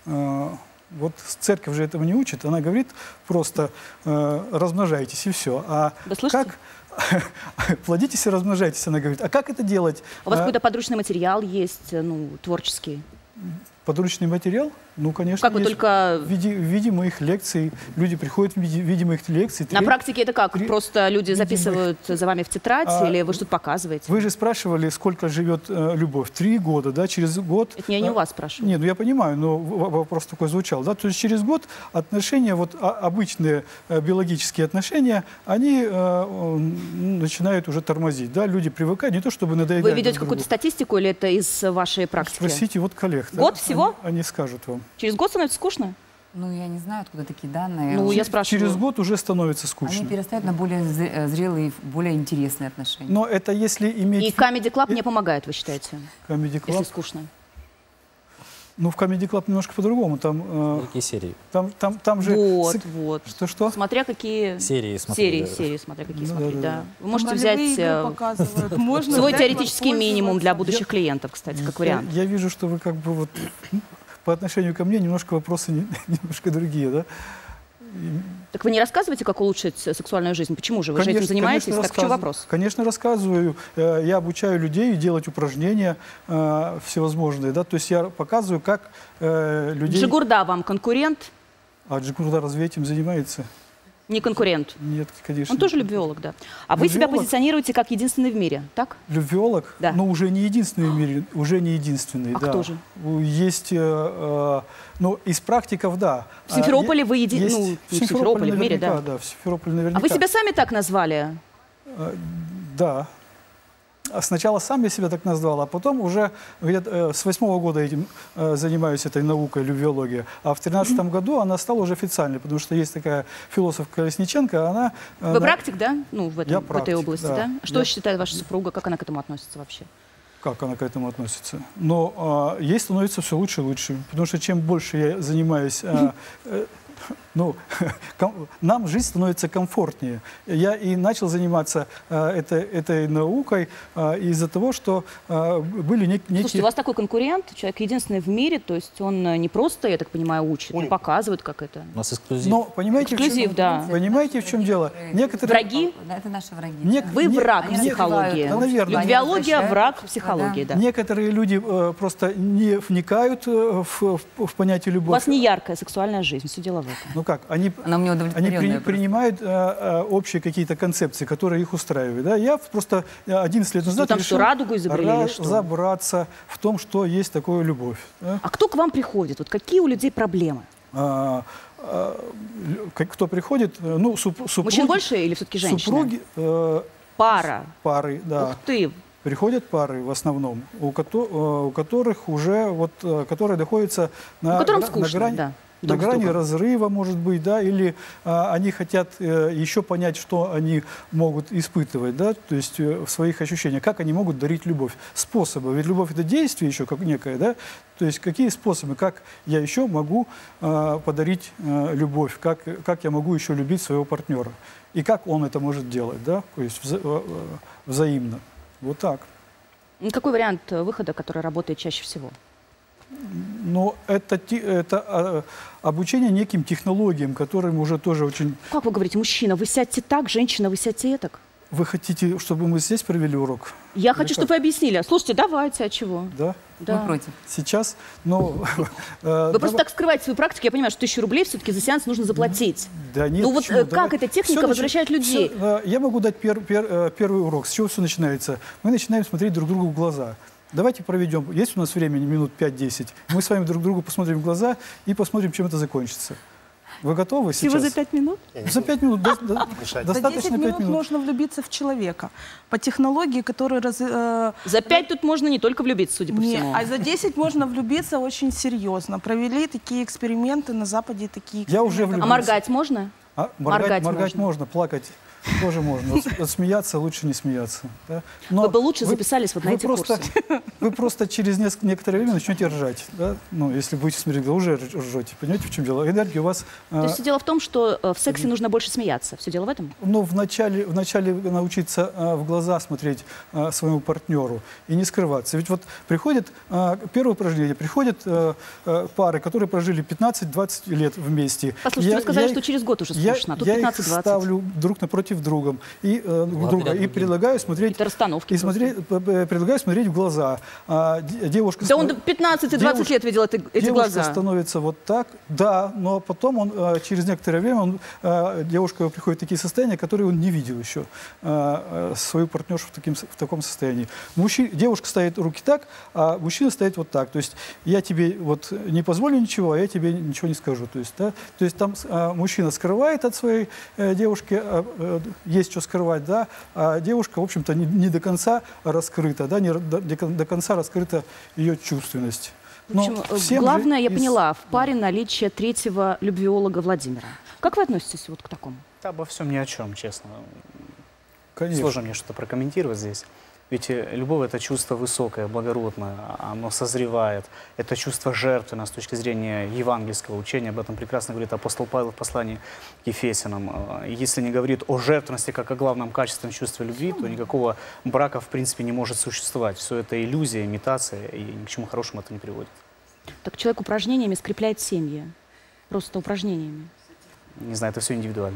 Вот церковь же этого не учит. Она говорит просто размножайтесь и все. А как плодитесь и размножайтесь, она говорит. А как это делать? У вас какой-то подручный материал есть, ну, творческий? Подручный материал? Ну, конечно, как вы только... в виде моих лекций. Люди приходят в виде моих лекций. На практике это как? Просто люди записывают за вами в тетрадь или вы что-то показываете? Вы же спрашивали, сколько живет любовь. 3 года, да? Через год... Это я не у вас спрашиваю. Нет, ну я понимаю, но вопрос такой звучал. Да? То есть через год отношения, вот обычные биологические отношения, они начинают уже тормозить. Да? Люди привыкают, не то чтобы надоедать. Вы ведете какую-то статистику или это из вашей практики? Спросите вот коллег. Год да? всего? Они скажут вам. Через год становится скучно? Ну, я не знаю, откуда такие данные. Ну, я спрашиваю. Через год уже становится скучно. Они перестают на более зрелые, более интересные отношения. Но это если иметь... И Comedy Club не помогает, вы считаете? Comedy Club? Если скучно. Ну, в Comedy Club немножко по-другому. Там, какие серии? Там же... Вот. Что? Смотря какие... Серии смотреть. Серии, смотря какие смотреть, да. Вы можете взять свой теоретический минимум для будущих клиентов, кстати, как вариант. Я вижу, что вы как бы вот... По отношению ко мне немножко вопросы немножко другие, да? Так вы не рассказываете, как улучшить сексуальную жизнь? Почему же? Вы же этим занимаетесь? Так в чем вопрос? Конечно, рассказываю. Я обучаю людей делать упражнения всевозможные, да? То есть я показываю, как людей... Джигурда вам конкурент? А Джигурда разве этим занимается? Не конкурент? Нет, конечно. Он тоже любвиолог, да. А вы себя позиционируете как единственный в мире, так? Любвиолог? Да. Но уже не единственный в мире, уже не единственный, а да. кто же? Есть, ну, из практиков, да. В Симферополе вы единственный, ну, в Симферополе в мире, да. Да, в Симферополе наверняка. А вы себя сами так назвали? Да. Сначала сам я себя так назвал, а потом уже с 8-го года этим занимаюсь этой наукой, любвиология. А в 13-м году она стала уже официальной, потому что есть такая философ Колесниченко, она... Вы практик, да? Ну, в этой области, да? Что я... считает ваша супруга, как она к этому относится вообще? Как она к этому относится? Но ей становится все лучше и лучше, потому что чем больше я занимаюсь... Ну, нам жизнь становится комфортнее. Я и начал заниматься этой наукой из-за того, что были некие... Слушайте, у вас такой конкурент, человек единственный в мире, то есть он не просто, я так понимаю, учит, он показывает, как это. У нас эксклюзив. Но понимаете, эксклюзив, да. Понимаете, в чем дело? Некоторые... Враги? Да, это наши враги. Вы враг психологии. Да, наверное. Любвиология, враг психологии, да. Некоторые люди просто не вникают в понятие любовь. У вас не яркая сексуальная жизнь, все дело в этом. Ну как, они принимают общие какие-то концепции, которые их устраивают. Да? Я просто 11 лет назад решил радугу изобрели, разобраться в том, что есть такое любовь. Да? А кто к вам приходит? Вот какие у людей проблемы? Кто приходит? Ну, супруги. Мужчин больше или все-таки женщины? Супруги. Пара. Пары, да. Ух ты. Приходят пары в основном, у которых уже, вот, которые находятся на грани... Да. На грани разрыва, может быть, да, или они хотят еще понять, что они могут испытывать, да, то есть в своих ощущениях, как они могут дарить любовь. Способы, ведь любовь — это действие еще как некое, да, то есть какие способы, как я еще могу подарить любовь, как я могу еще любить своего партнера, и как он это может делать, да, то есть взаимно. Вот так. Какой вариант выхода, который работает чаще всего? Но это обучение неким технологиям, которым уже тоже очень... Как вы говорите, мужчина, вы сядьте так, женщина, вы сядьте так? Вы хотите, чтобы мы здесь провели урок? Я хочу, чтобы вы объяснили. Слушайте, давайте, а чего? Да? Да. Мы против. Сейчас, но... Вы просто так скрываете свою практику. Я понимаю, что 1000 рублей все-таки за сеанс нужно заплатить. Да нет, ну вот как эта техника возвращает людей? Я могу дать первый урок. С чего все начинается? Мы начинаем смотреть друг другу в глаза. Давайте проведем, есть у нас времени, минут 5-10, мы с вами друг другу посмотрим в глаза и посмотрим, чем это закончится. Вы готовы сейчас? Всего за 5 минут? За 5 минут. За 10 минут можно влюбиться в человека. По технологии, которая... За 5 тут можно не только влюбиться, судя по всему. А за 10 можно влюбиться очень серьезно. Провели такие эксперименты на Западе, такие эксперименты. Я уже влюбился. А моргать можно? Моргать можно, плакать. тоже можно. Вот смеяться лучше не смеяться. Да? Но вы бы лучше записались вот на эти курсы. Вы просто через некоторое время начнете ржать. Да? Ну, если будете смотреть, вы уже ржете. Понимаете, в чем дело? Энергия у вас... То есть дело в том, что в сексе нужно больше смеяться. Все дело в этом? Ну, вначале научиться в глаза смотреть своему партнеру и не скрываться. Ведь вот приходит, первое упражнение, приходят пары, которые прожили 15-20 лет вместе. Послушайте, вы сказали, что через год уже скучно, а тут 15-20. Я их ставлю друг напротив друга и предлагаю смотреть... Это расстановки. Предлагаю смотреть в глаза. Девушка... Да он 15-20 лет видел эти глаза. Девушка становится вот так, да, но потом он через некоторое время девушка приходит в такие состояния, которые он не видел еще свою партнершу в таком состоянии. Девушка ставит руки так, а мужчина стоит вот так. То есть я тебе вот не позволю ничего, а я тебе ничего не скажу. То есть там мужчина скрывает от своей девушки, есть что скрывать, да, а девушка, в общем-то, не до конца раскрыта, да, не до конца раскрыта ее чувственность. Главное, я поняла, в паре наличие третьего любвеолога Владимира. Как вы относитесь вот к такому? Да, обо всем ни о чем, честно. Конечно. Сложно мне что-то прокомментировать здесь. Ведь любовь — это чувство высокое, благородное, оно созревает. Это чувство жертвенное с точки зрения евангельского учения. Об этом прекрасно говорит апостол Павел в послании к Ефесянам. Если не говорит о жертвенности как о главном качественном чувстве любви, то никакого брака в принципе не может существовать. Все это иллюзия, имитация, и ни к чему хорошему это не приводит. Так человек упражнениями скрепляет семьи. Просто упражнениями. Не знаю, это все индивидуально.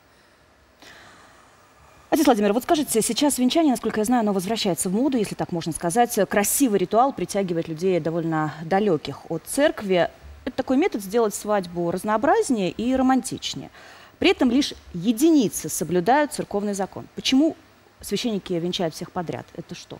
Отец Владимир, вот скажите, сейчас венчание, насколько я знаю, оно возвращается в моду, если так можно сказать. Красивый ритуал притягивает людей довольно далеких от церкви. Это такой метод сделать свадьбу разнообразнее и романтичнее. При этом лишь единицы соблюдают церковный закон. Почему священники венчают всех подряд? Это что?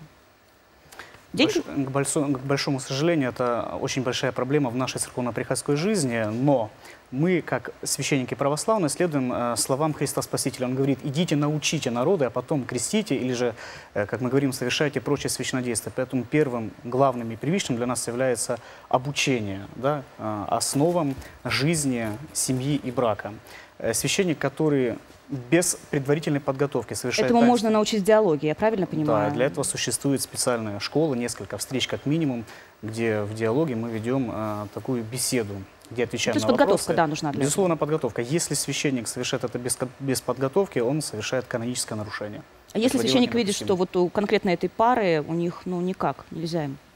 Деньги? К большому сожалению, это очень большая проблема в нашей церковно-приходской жизни, но мы, как священники православные, следуем словам Христа Спасителя. Он говорит: идите, научите народы, а потом крестите, или же, как мы говорим, совершайте прочее священнодействие. Поэтому первым, главным и первичным для нас является обучение, да, основам жизни, семьи и брака. Священник, который без предварительной подготовки совершает Этому можно научить диалоге, я правильно понимаю? Да, для этого существует специальная школа, несколько встреч как минимум, где в диалоге мы ведем такую беседу, где отвечаем на вопросы. Подготовка, да, нужна для этого. Безусловно, подготовка. Если священник совершает это без подготовки, он совершает каноническое нарушение. А если священник видит, что вот у конкретно этой пары у них, ну, никак, нельзя им?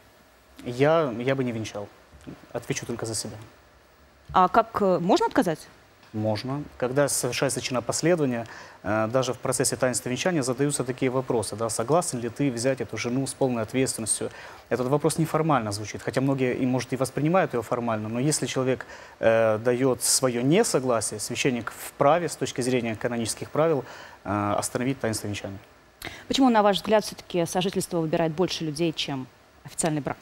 Я бы не венчал. Отвечу только за себя. А как, можно отказать? Можно. Когда совершается чинопоследование, даже в процессе таинства венчания задаются такие вопросы. Да, согласен ли ты взять эту жену с полной ответственностью? Этот вопрос неформально звучит, хотя многие, может, и воспринимают его формально, но если человек дает свое несогласие, священник вправе, с точки зрения канонических правил, остановить таинство венчания. Почему, на ваш взгляд, все-таки сожительство выбирает больше людей, чем официальный брак?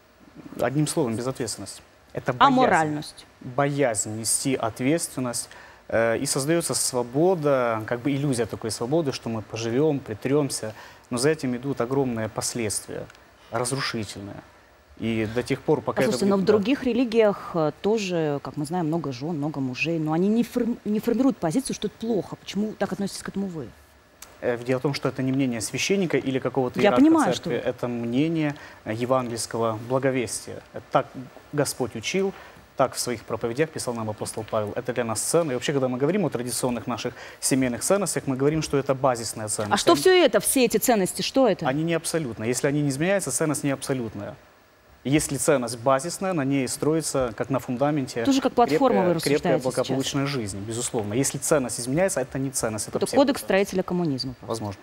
Одним словом, безответственность. Это аморальность. Боязнь нести ответственность. И создается свобода, как бы иллюзия такой свободы, что мы поживем, притремся. Но за этим идут огромные последствия, разрушительные. И до тех пор, пока Послушайте, но в других религиях тоже, как мы знаем, много жен, много мужей. Но они не формируют позицию, что это плохо. Почему так относитесь к этому вы? Дело в том, что это не мнение священника или какого-то иерарха церкви, что... это мнение евангельского благовестия. Так Господь учил, так в своих проповедях писал нам апостол Павел. Это для нас ценно. И вообще, когда мы говорим о традиционных наших семейных ценностях, мы говорим, что это базисная ценность. А что все это, все эти ценности, что это? Они не абсолютные. Если они не изменяются, ценность не абсолютная. Если ценность базисная, на ней строится, как на фундаменте, тоже как платформа вы рассуждаете крепкая благополучная жизнь, безусловно. Если ценность изменяется, это не ценность. Это кодекс строителя коммунизма. Просто. Возможно.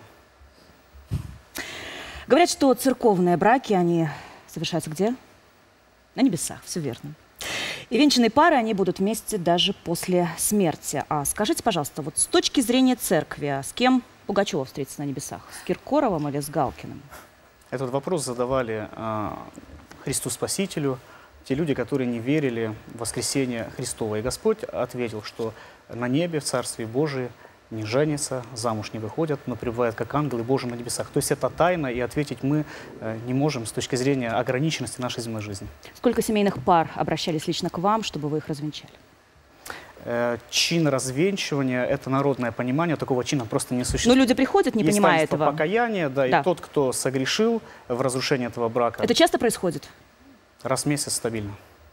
Говорят, что церковные браки, они совершаются где? На небесах, все верно. И венчанные пары, они будут вместе даже после смерти. А скажите, пожалуйста, вот с точки зрения церкви, с кем Пугачева встретится на небесах? С Киркоровым или с Галкиным? Этот вопрос задавали Христу Спасителю те люди, которые не верили в воскресение Христово. И Господь ответил, что на небе, в Царстве Божие, не женятся, замуж не выходят, но пребывают как ангелы Божии на небесах. То есть это тайна, и ответить мы не можем с точки зрения ограниченности нашей земной жизни. Сколько семейных пар обращались лично к вам, чтобы вы их развенчали? Чин развенчивания – это народное понимание, такого чина просто не существует. Но люди приходят, не есть понимая таинство этого. покаяния, да, Да. и тот, кто согрешил в разрушении этого брака. Это часто происходит? Раз в месяц стабильно.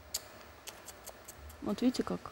Вот видите как.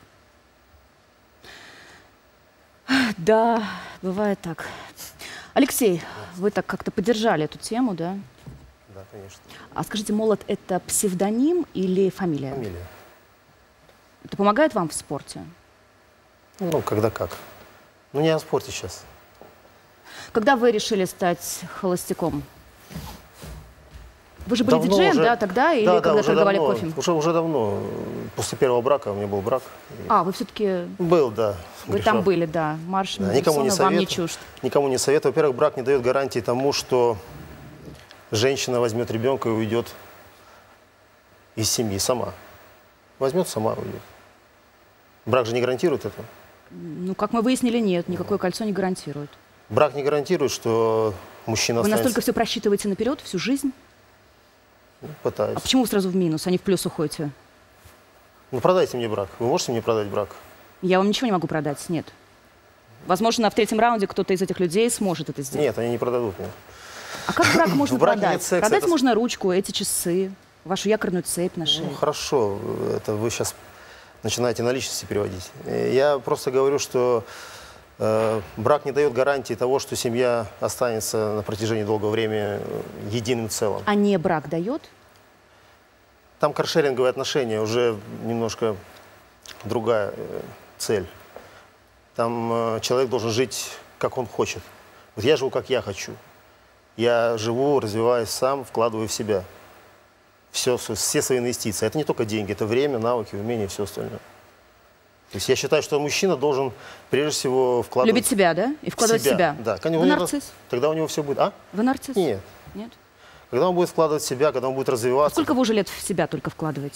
Да, бывает так. Алексей, вы так как-то поддержали эту тему, да? Да, конечно. А скажите, Молот — это псевдоним или фамилия? Фамилия. Это помогает вам в спорте? Ну, когда как. Ну, не о спорте сейчас. Когда вы решили стать холостяком? Вы же были Давно диджеем, уже. да, тогда? Или Да, когда уже торговали давно, кофе? Уже давно. После первого брака у меня был брак. А, вы все-таки... Был, да. Вы грешал. там были, да. Марш Да, никому не Мендельсона вам не советую. чужд. Никому не советую. Во-первых, брак не дает гарантии тому, что женщина возьмет ребенка и уйдет из семьи сама. Возьмет, сама уйдет. Брак же не гарантирует это. Ну, как мы выяснили, нет, никакое кольцо не гарантирует. Брак не гарантирует, что мужчина Вы останется... настолько все просчитываете наперед, всю жизнь? Пытаюсь. А почему вы сразу в минус, а не в плюс уходите? Ну, продайте мне брак. Вы можете мне продать брак? Я вам ничего не могу продать, нет. Возможно, в третьем раунде кто-то из этих людей сможет это сделать. Нет, они не продадут мне. А как брак можно В браке продать? нет секса, Продать это- можно ручку, эти часы, вашу якорную цепь на шее. Ну, хорошо, это вы сейчас начинаете на личности переводить. Я просто говорю, что брак не дает гарантии того, что семья останется на протяжении долгого времени единым целым. А не брак дает? Там каршеринговые отношения, уже немножко другая цель. Там человек должен жить, как он хочет. Вот я живу, как я хочу. Я живу, развиваюсь сам, вкладываю в себя. Все свои инвестиции. Это не только деньги, это время, навыки, умения и все остальное. То есть я считаю, что мужчина должен прежде всего вкладывать... Любить себя, да? И вкладывать в себя. Да. Вы нарцисс? Тогда у него все будет... А? Вы нарцисс? Нет. Нет? Когда он будет вкладывать в себя, когда он будет развиваться... Сколько вы уже лет в себя только вкладываете?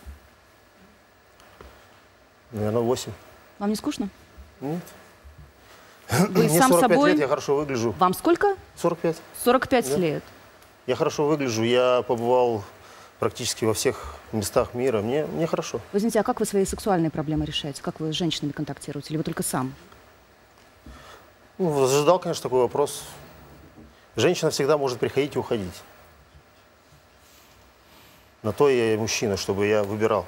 Наверное, 8. Вам не скучно? Нет. Вы Мне сам 45 собой... лет, я хорошо выгляжу. Вам сколько? 45. 45 Да. лет. Я хорошо выгляжу, я побывал практически во всех местах мира. Мне хорошо. Вы знаете, а как вы свои сексуальные проблемы решаете? Как вы с женщинами контактируете? Или вы только сам? Ну, ожидал, конечно, такой вопрос. Женщина всегда может приходить и уходить. На то я и мужчина, чтобы я выбирал.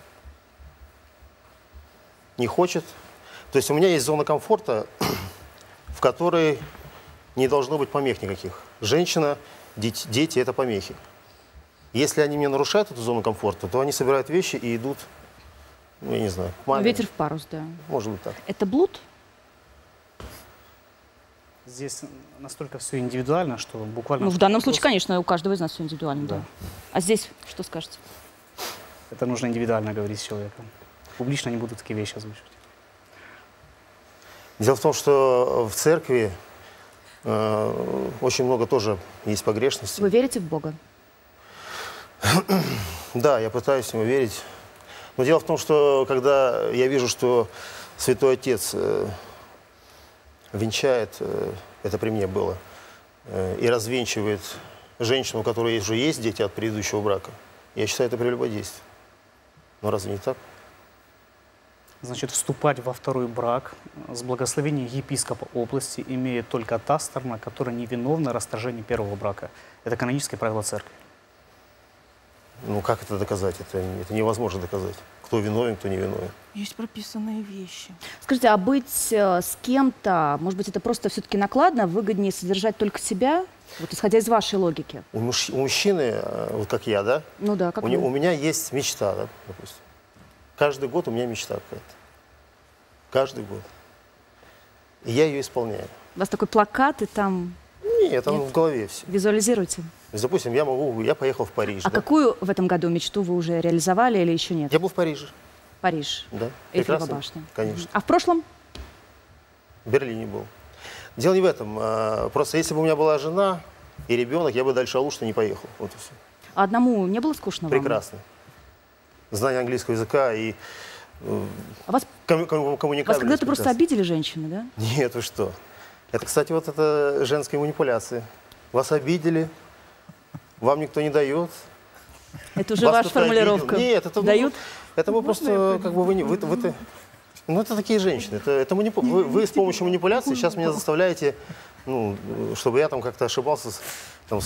Не хочет. То есть у меня есть зона комфорта, в которой не должно быть помех никаких. Женщина, дети – это помехи. Если они мне нарушают эту зону комфорта, то они собирают вещи и идут, ну, я не знаю, к маме. Ветер в парус, да. Может быть так. Это блуд? Здесь настолько все индивидуально, что буквально... Ну, в данном случае, конечно, у каждого из нас все индивидуально, да. А здесь что скажете? Это нужно индивидуально говорить с человеком. Публично не буду такие вещи озвучивать. Дело в том, что в церкви очень много тоже есть погрешностей. Вы верите в Бога? Да, я пытаюсь в него верить. Но дело в том, что когда я вижу, что Святой Отец венчает, это при мне было, и развенчивает женщину, у которой уже есть дети от предыдущего брака, я считаю, это прелюбодействие. Но разве не так? Значит, вступать во второй брак с благословения епископа области имеет только та сторона, которая невиновна в расторжении первого брака. Это каноническое правило церкви. Ну, как это доказать? Это невозможно доказать. Кто виновен, кто не виновен. Есть прописанные вещи. Скажите, а быть с кем-то, может быть, это просто все-таки накладно, выгоднее содержать только себя? Вот исходя из вашей логики. У мужчины, вот как я, да? Ну да, как у вы. меня есть мечта, да, допустим. Каждый год у меня мечта какая-то. Каждый год. И я ее исполняю. У вас такой плакат, и там... Нет, там в голове все. Визуализируйте. То есть, допустим, я поехал в Париж. А да? какую в этом году мечту вы уже реализовали или еще нет? Я был в Париже. Париж. Да. Эйфелева Прекрасно. башня. Конечно. А в прошлом? В Берлине был. Дело не в этом. Просто если бы у меня была жена и ребенок, я бы дальше Алушта не поехал. Вот и все. А одному не было скучно вам? Прекрасно. Знание английского языка и А вас коммуникация. Вас когда-то просто обидели женщины, да? Нет, вы что? Это, кстати, вот это женские манипуляции. Вас обидели, вам никто не дает. Это уже Вас ваша кто-то обидел. формулировка. Нет, это дают. Это мы просто как бы вы Ну, это такие женщины. Это вы с помощью манипуляции сейчас меня заставляете, ну, чтобы я там как-то ошибался там, в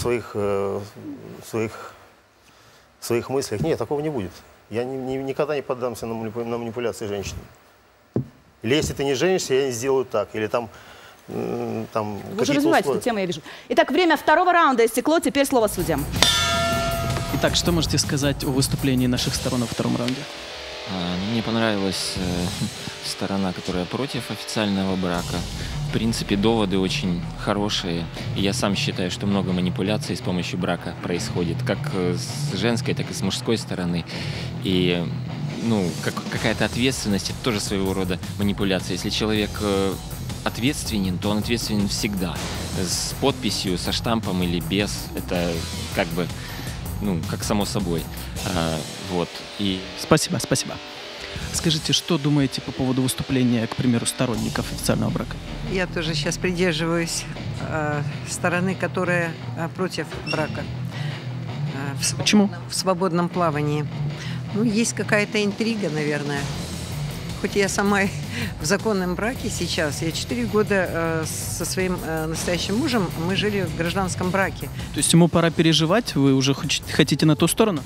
своих мыслях. Нет, такого не будет. Я никогда не поддамся на манипуляции женщин. Или если ты не женишься, я не сделаю так. Или там... Вы уже развиваете эту тему, я вижу. Итак, время второго раунда истекло. Теперь слово судьям. Итак, что можете сказать о выступлении наших сторон во втором раунде? Мне понравилась сторона, которая против официального брака. В принципе, доводы очень хорошие. И я сам считаю, что много манипуляций с помощью брака происходит. Как с женской, так и с мужской стороны. И ну, какая-то ответственность, это тоже своего рода манипуляция. Если человек ответственен, то он ответственен всегда. С подписью, со штампом или без. Это как бы, ну, как само собой. Вот. И... Спасибо. Скажите, что думаете по поводу выступления, к примеру, сторонников официального брака? Я тоже сейчас придерживаюсь стороны, которая против брака. Почему? В свободном плавании. Ну, есть какая-то интрига, наверное. Хоть я сама в законном браке сейчас, я 4 года со своим настоящим мужем, мы жили в гражданском браке. То есть ему пора переживать? Вы уже хотите на ту сторону?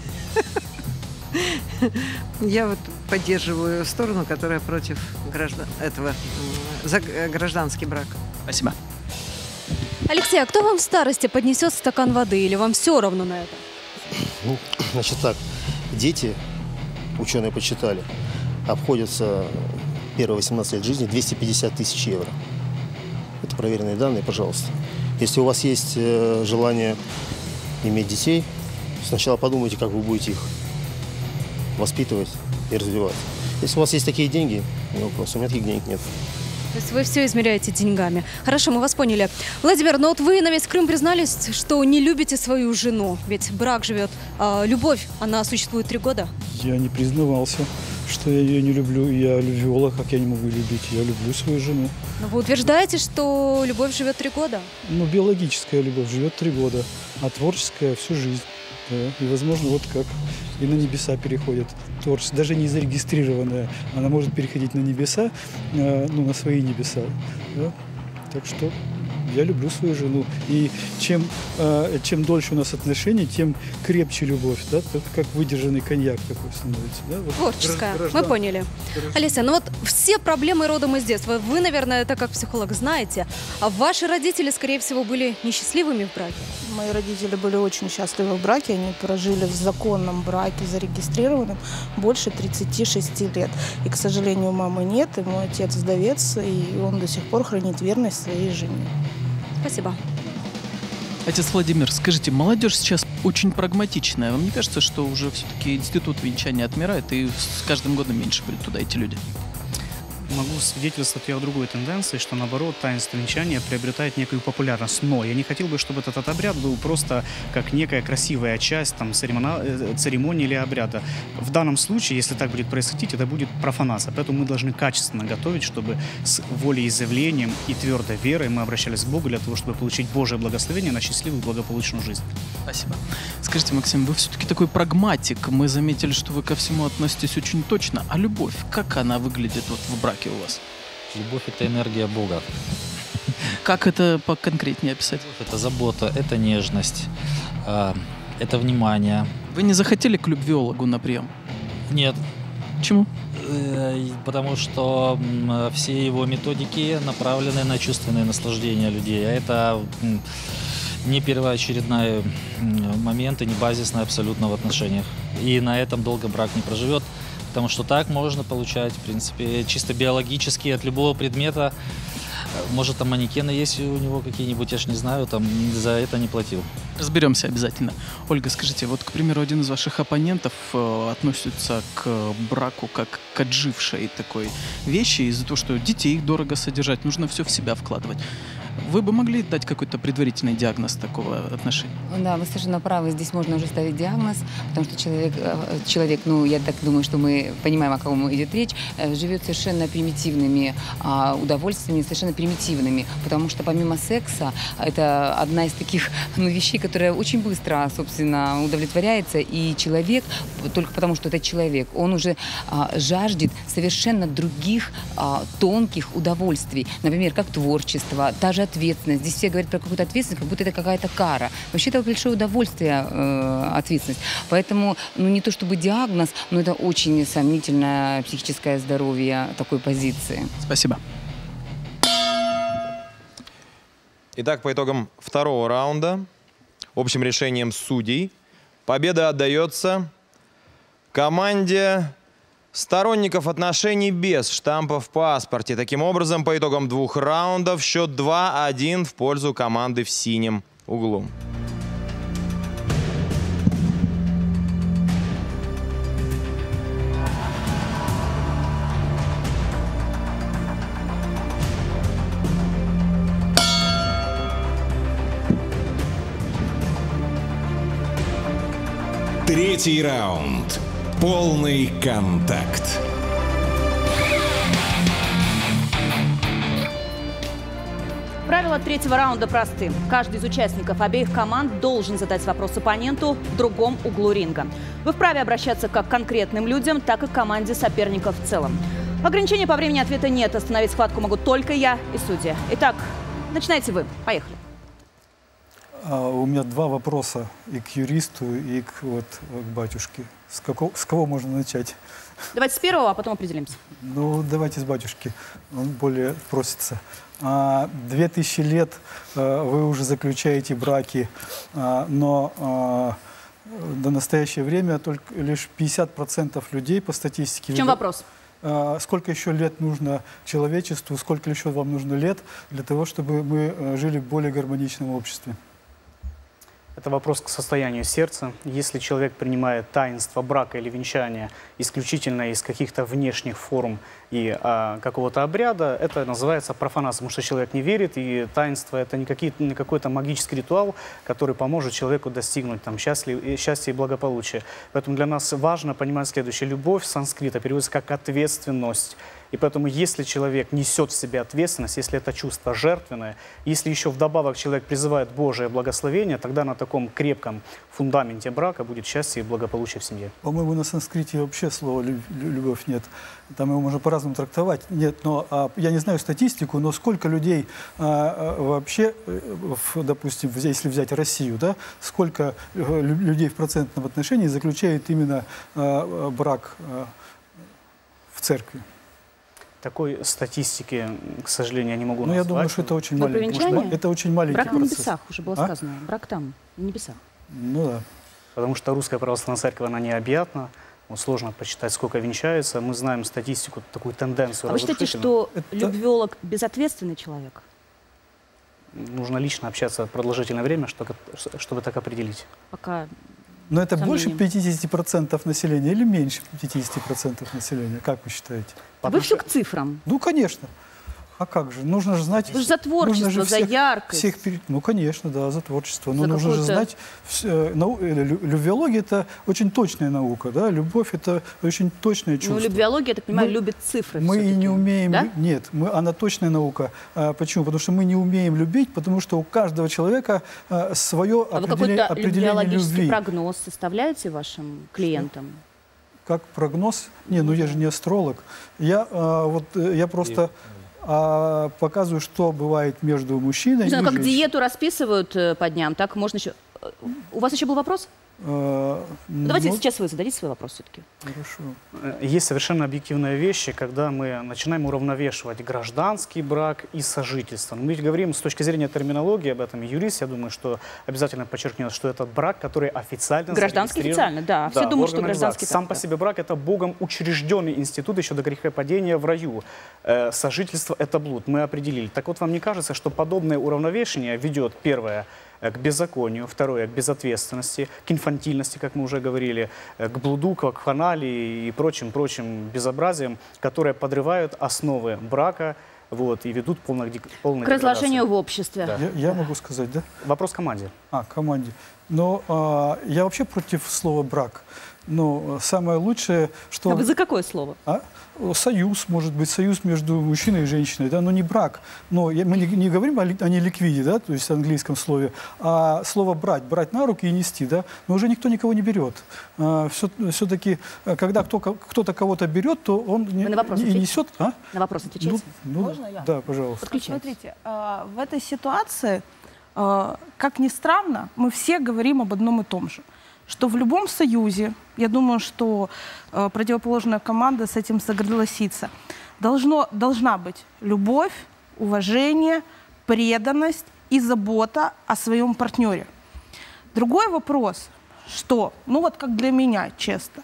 Я вот поддерживаю сторону, которая против гражданский брак. Спасибо. Алексей, а кто вам в старости поднесет стакан воды или вам все равно на это? Ну, значит так, дети, ученые подсчитали, обходятся первые 18 лет жизни 250 тысяч евро. Это проверенные данные, пожалуйста. Если у вас есть желание иметь детей, сначала подумайте, как вы будете их воспитывать и развивать. Если у вас есть такие деньги, не вопрос, у меня таких денег нет. То есть вы все измеряете деньгами. Хорошо, мы вас поняли. Владимир, но вот вы на весь Крым признались, что не любите свою жену. Ведь брак живет, любовь, она существует 3 года. Я не признавался, что я ее не люблю. Я виолог, как я не могу любить. Я люблю свою жену. Но вы утверждаете, что любовь живет 3 года? Ну, биологическая любовь живет 3 года, а творческая всю жизнь. Да. И, возможно, вот как и на небеса переходит творчество. Даже не зарегистрированная, она может переходить на небеса, ну, на свои небеса. Да. Так что я люблю свою жену. И чем дольше у нас отношения, тем крепче любовь. Да? Как выдержанный коньяк такой становится. Да? Вот творческая. Мы поняли. Олеся, ну вот все проблемы родом из детства. Вы, наверное, это как психолог знаете. А ваши родители, скорее всего, были несчастливыми в браке? Мои родители были очень счастливы в браке. Они прожили в законном браке, зарегистрированном, больше 36 лет. И, к сожалению, мамы нет. И мой отец вдовец, и он до сих пор хранит верность своей жене. Спасибо. Отец Владимир, скажите, молодежь сейчас очень прагматичная. Вам не кажется, что уже все-таки институт венчания отмирает, и с каждым годом меньше будут туда идти люди? Могу свидетельствовать о другой тенденции, что наоборот таинство венчания приобретает некую популярность. Но я не хотел бы, чтобы этот обряд был просто как некая красивая часть там, церемонии или обряда. В данном случае, если так будет происходить, это будет профанация. Поэтому мы должны качественно готовить, чтобы с волеизъявлением и твердой верой мы обращались к Богу для того, чтобы получить Божие благословение на счастливую, благополучную жизнь. Спасибо. Скажите, Максим, вы все-таки такой прагматик. Мы заметили, что вы ко всему относитесь очень точно. А любовь, как она выглядит вот в браке у вас? Любовь – это энергия Бога. Как это поконкретнее описать? Это забота, это нежность, это внимание. Вы не захотели к любвиологу на прием? Нет. Почему? Потому что все его методики направлены на чувственное наслаждение людей. А это не первоочередной момент и не базисный абсолютно в отношениях. И на этом долго брак не проживет. Потому что так можно получать, в принципе, чисто биологически от любого предмета. Может, там манекены есть у него какие-нибудь, я ж не знаю, там за это не платил. Разберемся обязательно. Ольга, скажите, вот, к примеру, один из ваших оппонентов относится к браку как к отжившей такой вещи из-за того, что детей дорого содержать, нужно все в себя вкладывать. Вы бы могли дать какой-то предварительный диагноз такого отношения? Да, вы совершенно правы. Здесь можно уже ставить диагноз, потому что человек, ну, я так думаю, что мы понимаем, о ком идет речь, живет совершенно примитивными удовольствиями, совершенно примитивными, потому что помимо секса, это одна из таких вещей, которая очень быстро, собственно, удовлетворяется, и человек, только потому что это человек, он уже жаждет совершенно других тонких удовольствий, например, как творчество, та же ответственность. Здесь все говорят про какую-то ответственность, как будто это какая-то кара. Вообще это большое удовольствие, ответственность. Поэтому, ну, не то чтобы диагноз, но это очень сомнительное психическое здоровье такой позиции. Спасибо. Итак, по итогам второго раунда, общим решением судей, победа отдается команде сторонников отношений без штампа в паспорте. Таким образом, по итогам 2 раундов счет 2-1 в пользу команды в синем углу. Третий раунд. Полный контакт. Правила третьего раунда просты. Каждый из участников обеих команд должен задать вопрос оппоненту в другом углу ринга. Вы вправе обращаться как к конкретным людям, так и к команде соперников в целом. Ограничений по времени ответа нет. Остановить схватку могу только я и судья. Итак, начинайте вы. Поехали. У меня 2 вопроса и к юристу, и к батюшке. С кого можно начать? Давайте с первого, а потом определимся. Ну, давайте с батюшки. Он более просится. 2000 лет вы уже заключаете браки, но до настоящее время только лишь 50% людей по статистике... В чем вопрос? Сколько еще лет нужно человечеству, сколько еще вам нужно лет для того, чтобы мы жили в более гармоничном обществе? Это вопрос к состоянию сердца. Если человек принимает таинство брака или венчания исключительно из каких-то внешних форм и какого-то обряда, это называется профанацией, потому что человек не верит, и таинство — это не какой-то магический ритуал, который поможет человеку достигнуть там, счастья и благополучия. Поэтому для нас важно понимать следующее. Любовь с санскрита переводится как ответственность. И поэтому, если человек несет в себе ответственность, если это чувство жертвенное, если еще вдобавок человек призывает Божие благословение, тогда на таком крепком фундаменте брака будет счастье и благополучие в семье. По-моему, на санскрите вообще слова «любовь» нет. Там его можно по-разному трактовать. Нет, но я не знаю статистику, но сколько людей вообще, допустим, если взять Россию, да, сколько людей в процентном отношении заключает именно брак в церкви? Такой статистики, к сожалению, я не могу назвать. Я думаю, что это очень маленький. Это очень маленький брак процесс. на небесах, уже было сказано. Брак там, на небесах. Ну да. Потому что русская православная церковь, она необъятна. Сложно посчитать, сколько венчается. Мы знаем статистику, такую тенденцию. А вы считаете, что любвеолог безответственный человек? Нужно лично общаться продолжительное время, чтобы так определить. Пока... Но это больше 50% населения или меньше 50% населения? Как вы считаете? Вы все к цифрам. Ну, конечно. А как же? Нужно же знать... Вы же за творчество, за яркость. Ну, конечно, да, за творчество. Но нужно же знать... Любвеология — это очень точная наука, да? Любовь — это очень точное чувство. Ну, любвеология, я так понимаю, любит цифры. Мы и не умеем... Да? Нет, она точная наука. Почему? Потому что мы не умеем любить, потому что у каждого человека свое определение любви. Вы какой-то любвеологический прогноз составляете вашим клиентам? Как прогноз? Не, ну я же не астролог. Я просто... показываю, что бывает между мужчиной и женщиной. Как диету расписывают по дням, так можно еще... У вас еще был вопрос? Давайте сейчас вы зададите свой вопрос все-таки. Хорошо. Есть совершенно объективные вещи, когда мы начинаем уравновешивать гражданский брак и сожительство. Мы говорим с точки зрения терминологии об этом, юрист, я думаю, что обязательно подчеркнет, что это брак, который официально гражданский официально, да. Все думают, что гражданский. Сам по себе брак — это Богом учрежденный институт еще до грехопадения в раю. Сожительство — это блуд. Мы определили. Так вот, вам не кажется, что подобное уравновешивание ведет, первое, к беззаконию, второе, к безответственности, к инфантильности, как мы уже говорили, к блуду, к вакханалии и прочим безобразиям, которые подрывают основы брака, вот, и ведут полной к разложению в обществе. Да. Я могу сказать, да? Вопрос к команде. Команде. Но я вообще против слова «брак». Но самое лучшее, что... А вы за какое слово? Союз, может быть, союз между мужчиной и женщиной, да, но не брак. Но мы не говорим о неликвиде, да, то есть в английском слове, а слово брать на руки и нести, да, но уже никто никого не берет. Все-таки, когда кто-то кого-то берет, то он не несет... На вопрос отвечайте. Можно я? Да, пожалуйста. Смотрите, в этой ситуации, как ни странно, мы все говорим об одном и том же. Что в любом союзе, я думаю, что противоположная команда с этим согласится, должна быть любовь, уважение, преданность и забота о своем партнере. Другой вопрос, что, ну вот как для меня, честно,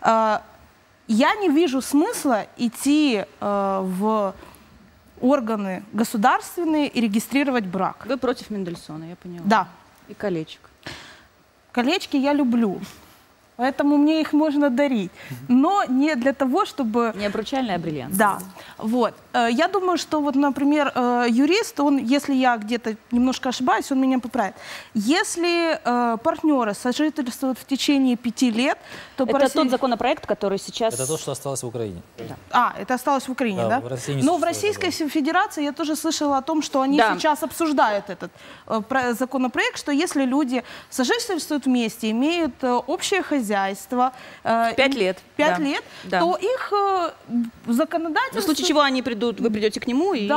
я не вижу смысла идти в органы государственные и регистрировать брак. Вы против Мендельсона, я поняла. Да. И колечек. Колечки я люблю, поэтому мне их можно дарить, но не для того, чтобы... Не обручальный, а бриллиант. Да, вот. Я думаю, что вот, например, юрист, он, если я где-то немножко ошибаюсь, он меня поправит. Если партнеры сожительствуют в течение 5 лет, то... Это тот законопроект, который сейчас... Это то, что осталось в Украине. Да. Это осталось в Украине, да? В России но в Российской Федерации я тоже слышала о том, что они сейчас обсуждают этот законопроект, что если люди сожительствуют вместе, имеют общее хозяйство... 5 лет. 5 лет, то их законодательство... В случае чего они придут, вы придете к нему и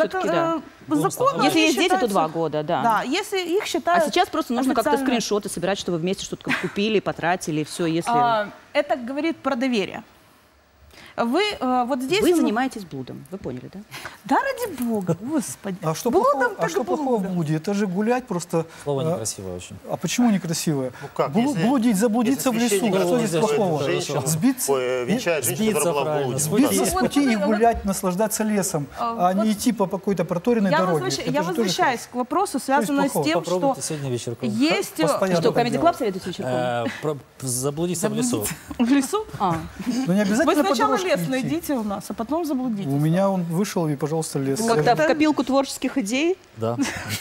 закон, если есть дети, то 2 года, да. Да, если их считают... А сейчас просто нужно как-то скриншоты собирать, что вы вместе что-то купили, потратили, и все, если... Это говорит про доверие. Вы вот здесь... Вы занимаетесь блудом, вы поняли, да? Да, ради бога, господи. А что плохого в блуде? Это же гулять просто... Слово некрасивое очень. А почему некрасивое? Ну как, блудить, заблудиться в лесу. Что здесь плохого? Сбиться? Венчает женщину, которая была в блуде. Сбиться с пути и гулять, наслаждаться лесом, а не идти по какой-то проторенной дороге. Я возвращаюсь к вопросу, связанному с тем, что есть... Что, Comedy Club советуете вечерком? Заблудиться в лесу. В лесу? Ну не обязательно по дорожке. Лес найдите у нас, а потом заблудитесь. У меня он вышел, и, пожалуйста, лес. Как-то в копилку творческих идей? Да.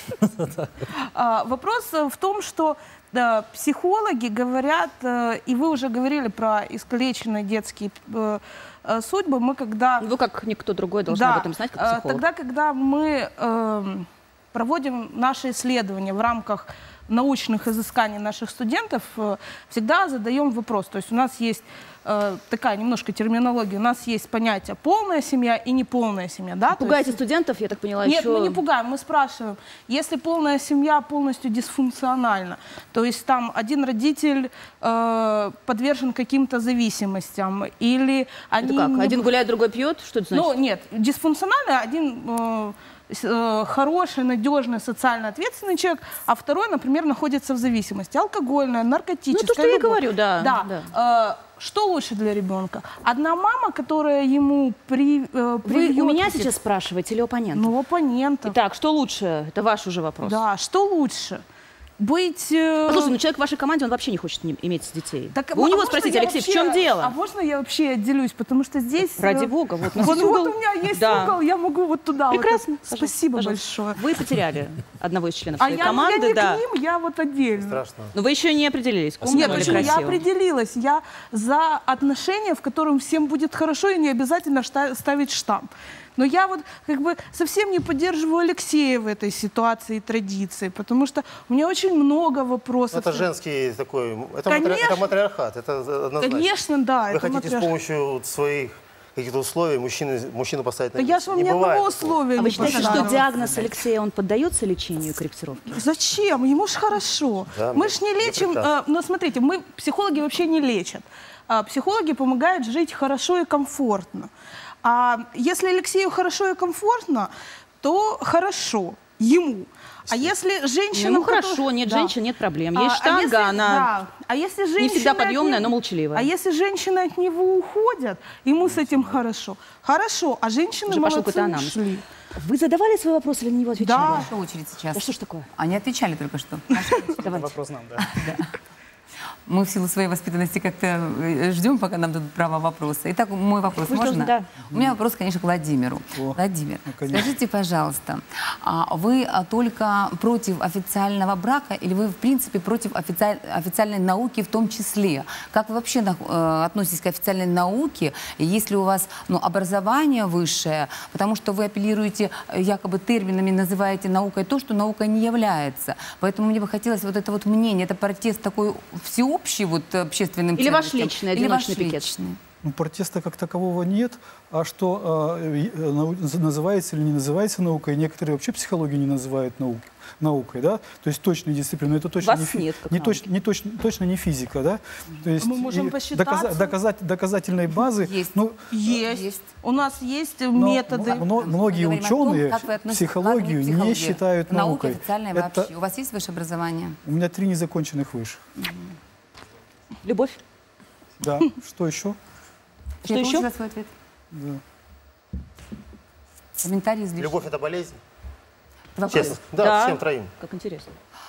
Вопрос в том, что психологи говорят, и вы уже говорили про искалеченные детские судьбы, мы когда... Вы, как никто другой, должны об этом знать, как психолог. Тогда, когда мы проводим наши исследования в рамках научных изысканий наших студентов, всегда задаем вопрос. То есть у нас есть такая немножко терминология. У нас есть понятие полная семья и неполная семья. Да? Пугаете студентов, я так поняла, Нет, еще... мы не пугаем, мы спрашиваем. Если полная семья полностью дисфункциональна, то есть там один родитель подвержен каким-то зависимостям, или они... Это как? Один гуляет, другой пьет? Что это значит? Ну, нет, дисфункционально один... хороший, надежный, социально ответственный человек, а второй, например, находится в зависимости. Алкогольная, наркотическая. Ну, то, что я говорю, да. Да. Что лучше для ребенка? Одна мама, которая ему Вы у меня сейчас спрашиваете или оппонента? Ну, оппонента. Итак, что лучше? Это ваш уже вопрос. Да, что лучше? Быть... Послушайте, ну человек в вашей команде, он вообще не хочет иметь детей. Так, вы у него спросите, Алексей, в чем дело? А можно я вообще отделюсь? Потому что здесь... Ради бога, вот у нас вот есть угол. У меня есть угол, я могу вот туда. Прекрасно. Вот спасибо большое. Вы потеряли одного из членов своей я команды. не к ним, я вот отдельно. Страшно. Но вы еще не определились, к умному или почему? красивому. Я определилась. Я за отношения, в котором всем будет хорошо, и не обязательно ставить штамп. Но я вот как бы совсем не поддерживаю Алексея в этой ситуации и традиции, потому что у меня очень много вопросов. Это женский такой, это матриархат, это однозначно. Конечно, да. Вы хотите с помощью своих каких-то условий мужчину поставить на место. Я же вам ни одного условия не поставила. А вы считаете, что диагноз Алексея, он поддается лечению и корректировке? Зачем? Ему же хорошо. Да, мы же не лечим, но смотрите, психологи вообще не лечат. Психологи помогают жить хорошо и комфортно. А если Алексею хорошо и комфортно, то хорошо ему. А если женщина... Ну хорошо, нет женщин, нет проблем. Есть штанга, она если женщина не всегда подъемная, но молчаливая. А если женщины от него уходят, ему с этим хорошо. Хорошо, а женщины молодцы ушли. Вы задавали свой вопрос или на него отвечали? Да. Ваша очередь сейчас. Да что ж такое? Они отвечали только что. Давайте. Вопрос нам, да. Мы в силу своей воспитанности как-то ждем, пока нам дадут право вопроса. Итак, мой вопрос можно? Да. У меня вопрос, конечно, к Владимиру. Владимир, скажите, пожалуйста, вы только против официального брака или вы, в принципе, против официальной науки в том числе? Как вы вообще относитесь к официальной науке? Есть ли у вас образование высшее? Потому что вы апеллируете якобы терминами, называете наукой то, что наукой не является. Поэтому мне бы хотелось вот это вот мнение, это протест такой всеобщий, вот общественным или ценностям. ваш личный, одиночный пикет? Ну, протеста как такового нет. А что называется или не называется наукой, некоторые вообще психологию не называют наукой, да? То есть точные дисциплины. Это точно точно не физика, да? То есть мы можем посчитаться. Доказательной базы. Есть. Есть. У нас есть методы. Многие ученые психологию не считают наука наукой. Официальная вообще. У вас есть высшее образование? У меня 3 незаконченных высших. Любовь? Да. Что еще? Что еще? Свой ответ. Да. Комментарий излишний. Любовь — это болезнь? Честно? Да, всем троим. Как интересно.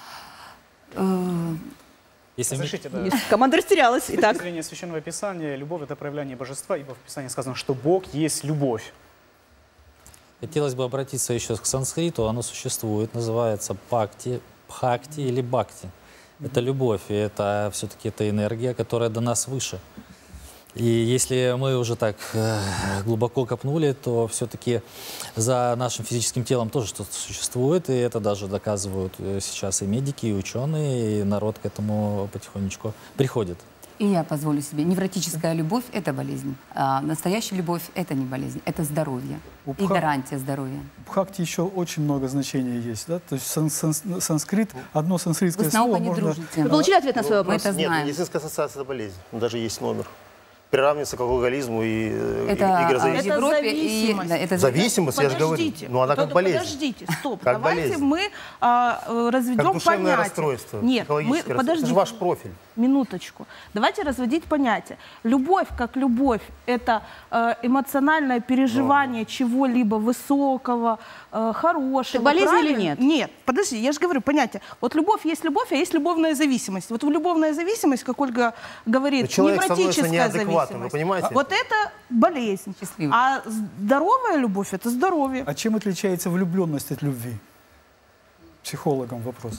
Разрешите, да. Команда растерялась. С точки зрения Священного Писания, любовь — это проявление божества, ибо в Писании сказано, что Бог есть любовь. Хотелось бы обратиться еще к санскриту. Оно существует, называется бхакти, бхакти или бхакти. Это любовь, и это все-таки это энергия, которая до нас выше. И если мы уже так глубоко копнули, то все-таки за нашим физическим телом тоже что-то существует, и это даже доказывают сейчас и медики, и ученые, и народ к этому потихонечку приходит. И я позволю себе. Невротическая любовь – это болезнь. А настоящая любовь – это не болезнь, это здоровье. И гарантия здоровья. В бхакти еще очень много значений есть. Да? То есть санскрит, одно санскритское слово можно... Вы с наукой не дружите. Вы получили ответ на свой вопрос? Мы это знаем. Нет, медицинская ассоциация – это болезнь. Даже есть номер. Приравнивается к алкоголизму и игрозависимости. Это зависимость. Зависимость, я же говорю. Но она как болезнь. Подождите, стоп. Как Давайте болезнь. мы разведем как душевное понятие. Расстройство. Нет, мы, подождите. Это же ваш профиль. Минуточку. Давайте разводить понятие. Любовь как любовь – это эмоциональное переживание чего-либо высокого, хорошего. Так болезнь правильно? или нет? Нет. Подожди, я же говорю понятие. Вот любовь, а есть любовная зависимость. Вот любовная зависимость, как Ольга говорит, невротическая зависимость. Вы понимаете? Вот это болезнь. Счастливый. А здоровая любовь – это здоровье. А чем отличается влюбленность от любви? Психологам вопрос.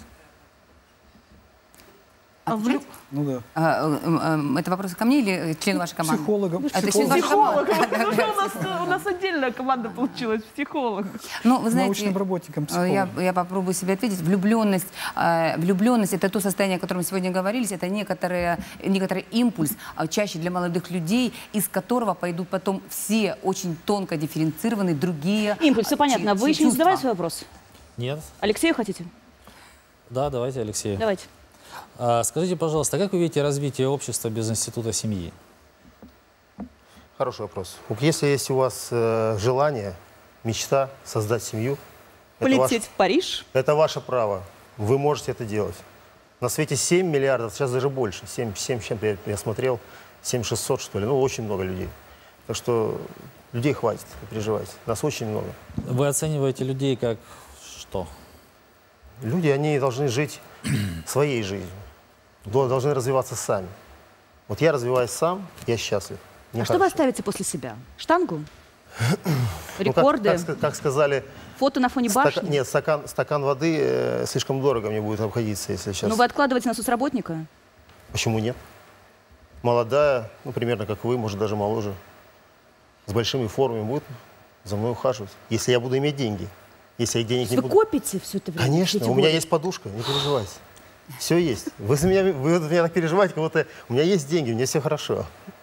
Ну да. Это вопрос ко мне или член вашей команды? Психологам. Это член вашей команды. У нас отдельная команда получилась, психолог. Ну, вы знаете, научным работникам психологам. Я попробую себе ответить. Влюбленность – это то состояние, о котором мы сегодня говорили, это некоторый импульс, чаще для молодых людей, из которого пойдут потом все очень тонко дифференцированные другие Импульс, все понятно. Вы еще не задавали свой вопрос? Нет. Алексею хотите? Да, давайте, Алексей. Давайте. Скажите, пожалуйста, как вы видите развитие общества без института семьи? Хороший вопрос. Если есть у вас желание, мечта создать семью, полететь в Париж? Это ваше право. Вы можете это делать. На свете 7 миллиардов, сейчас даже больше. 7 чем-то я смотрел, 7600, что ли. Ну, очень много людей. Так что людей хватит, не переживайте. Нас очень много. Вы оцениваете людей как что? Люди, они должны жить своей жизнью. Должны развиваться сами. Вот я развиваюсь сам, я счастлив. Что вы оставите после себя? Штангу? Рекорды? Как сказали... Фото на фоне башни? Нет, стакан воды слишком дорого мне будет обходиться, если сейчас... Ну вы откладываете на соцработника? Почему нет? Молодая, ну примерно как вы, может даже моложе, с большими формами будет за мной ухаживать. Если я буду иметь деньги. Если я денег не буду... Вы копите все это время? Конечно, у меня есть подушка, не переживайте. Все есть. Вы за меня так переживаете, как будто у меня есть деньги, у меня все хорошо.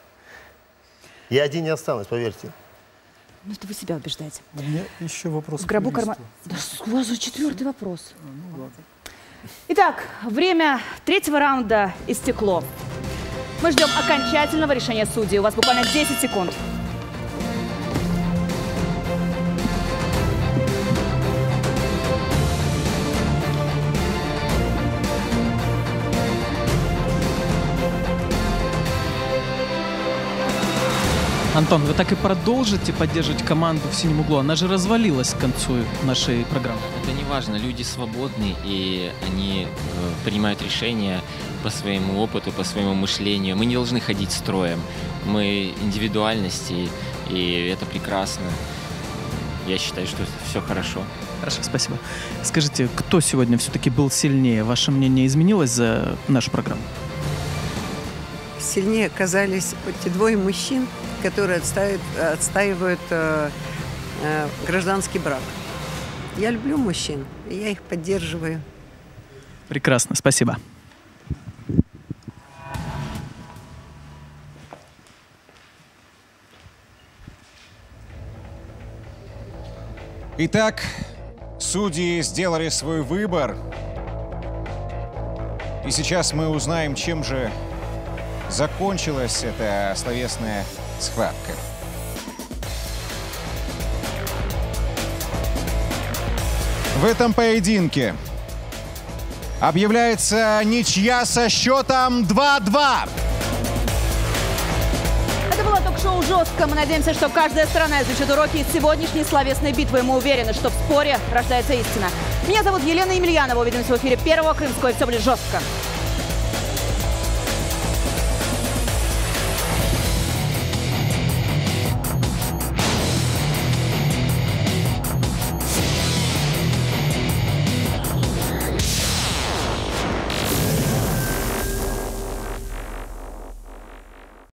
Я один не останусь, поверьте. Ну, это вы себя убеждаете. У меня еще вопрос. В гробу карман. Да у вас же 4-й вопрос. Итак, время 3-го раунда истекло. Мы ждем окончательного решения судей. У вас буквально 10 секунд. Антон, вы так и продолжите поддерживать команду в «Синем углу»? Она же развалилась к концу нашей программы. Это не важно, люди свободны, и они принимают решения по своему опыту, по своему мышлению. Мы не должны ходить строем, мы индивидуальности, и это прекрасно. Я считаю, что все хорошо. Хорошо, спасибо. Скажите, кто сегодня все-таки был сильнее? Ваше мнение изменилось за нашу программу? Сильнее оказались вот те двое мужчин, которые отстаивают гражданский брак. Я люблю мужчин, и я их поддерживаю. Прекрасно, спасибо. Итак, судьи сделали свой выбор. И сейчас мы узнаем, чем же закончилась эта словесная схватка. В этом поединке объявляется ничья со счетом 2-2. Это было ток-шоу «Жестко». Мы надеемся, что каждая сторона изучит уроки из сегодняшней словесной битвы. И мы уверены, что в споре рождается истина. Меня зовут Елена Емельянова. Увидимся в эфире Первого Крымского. И все будет жестко.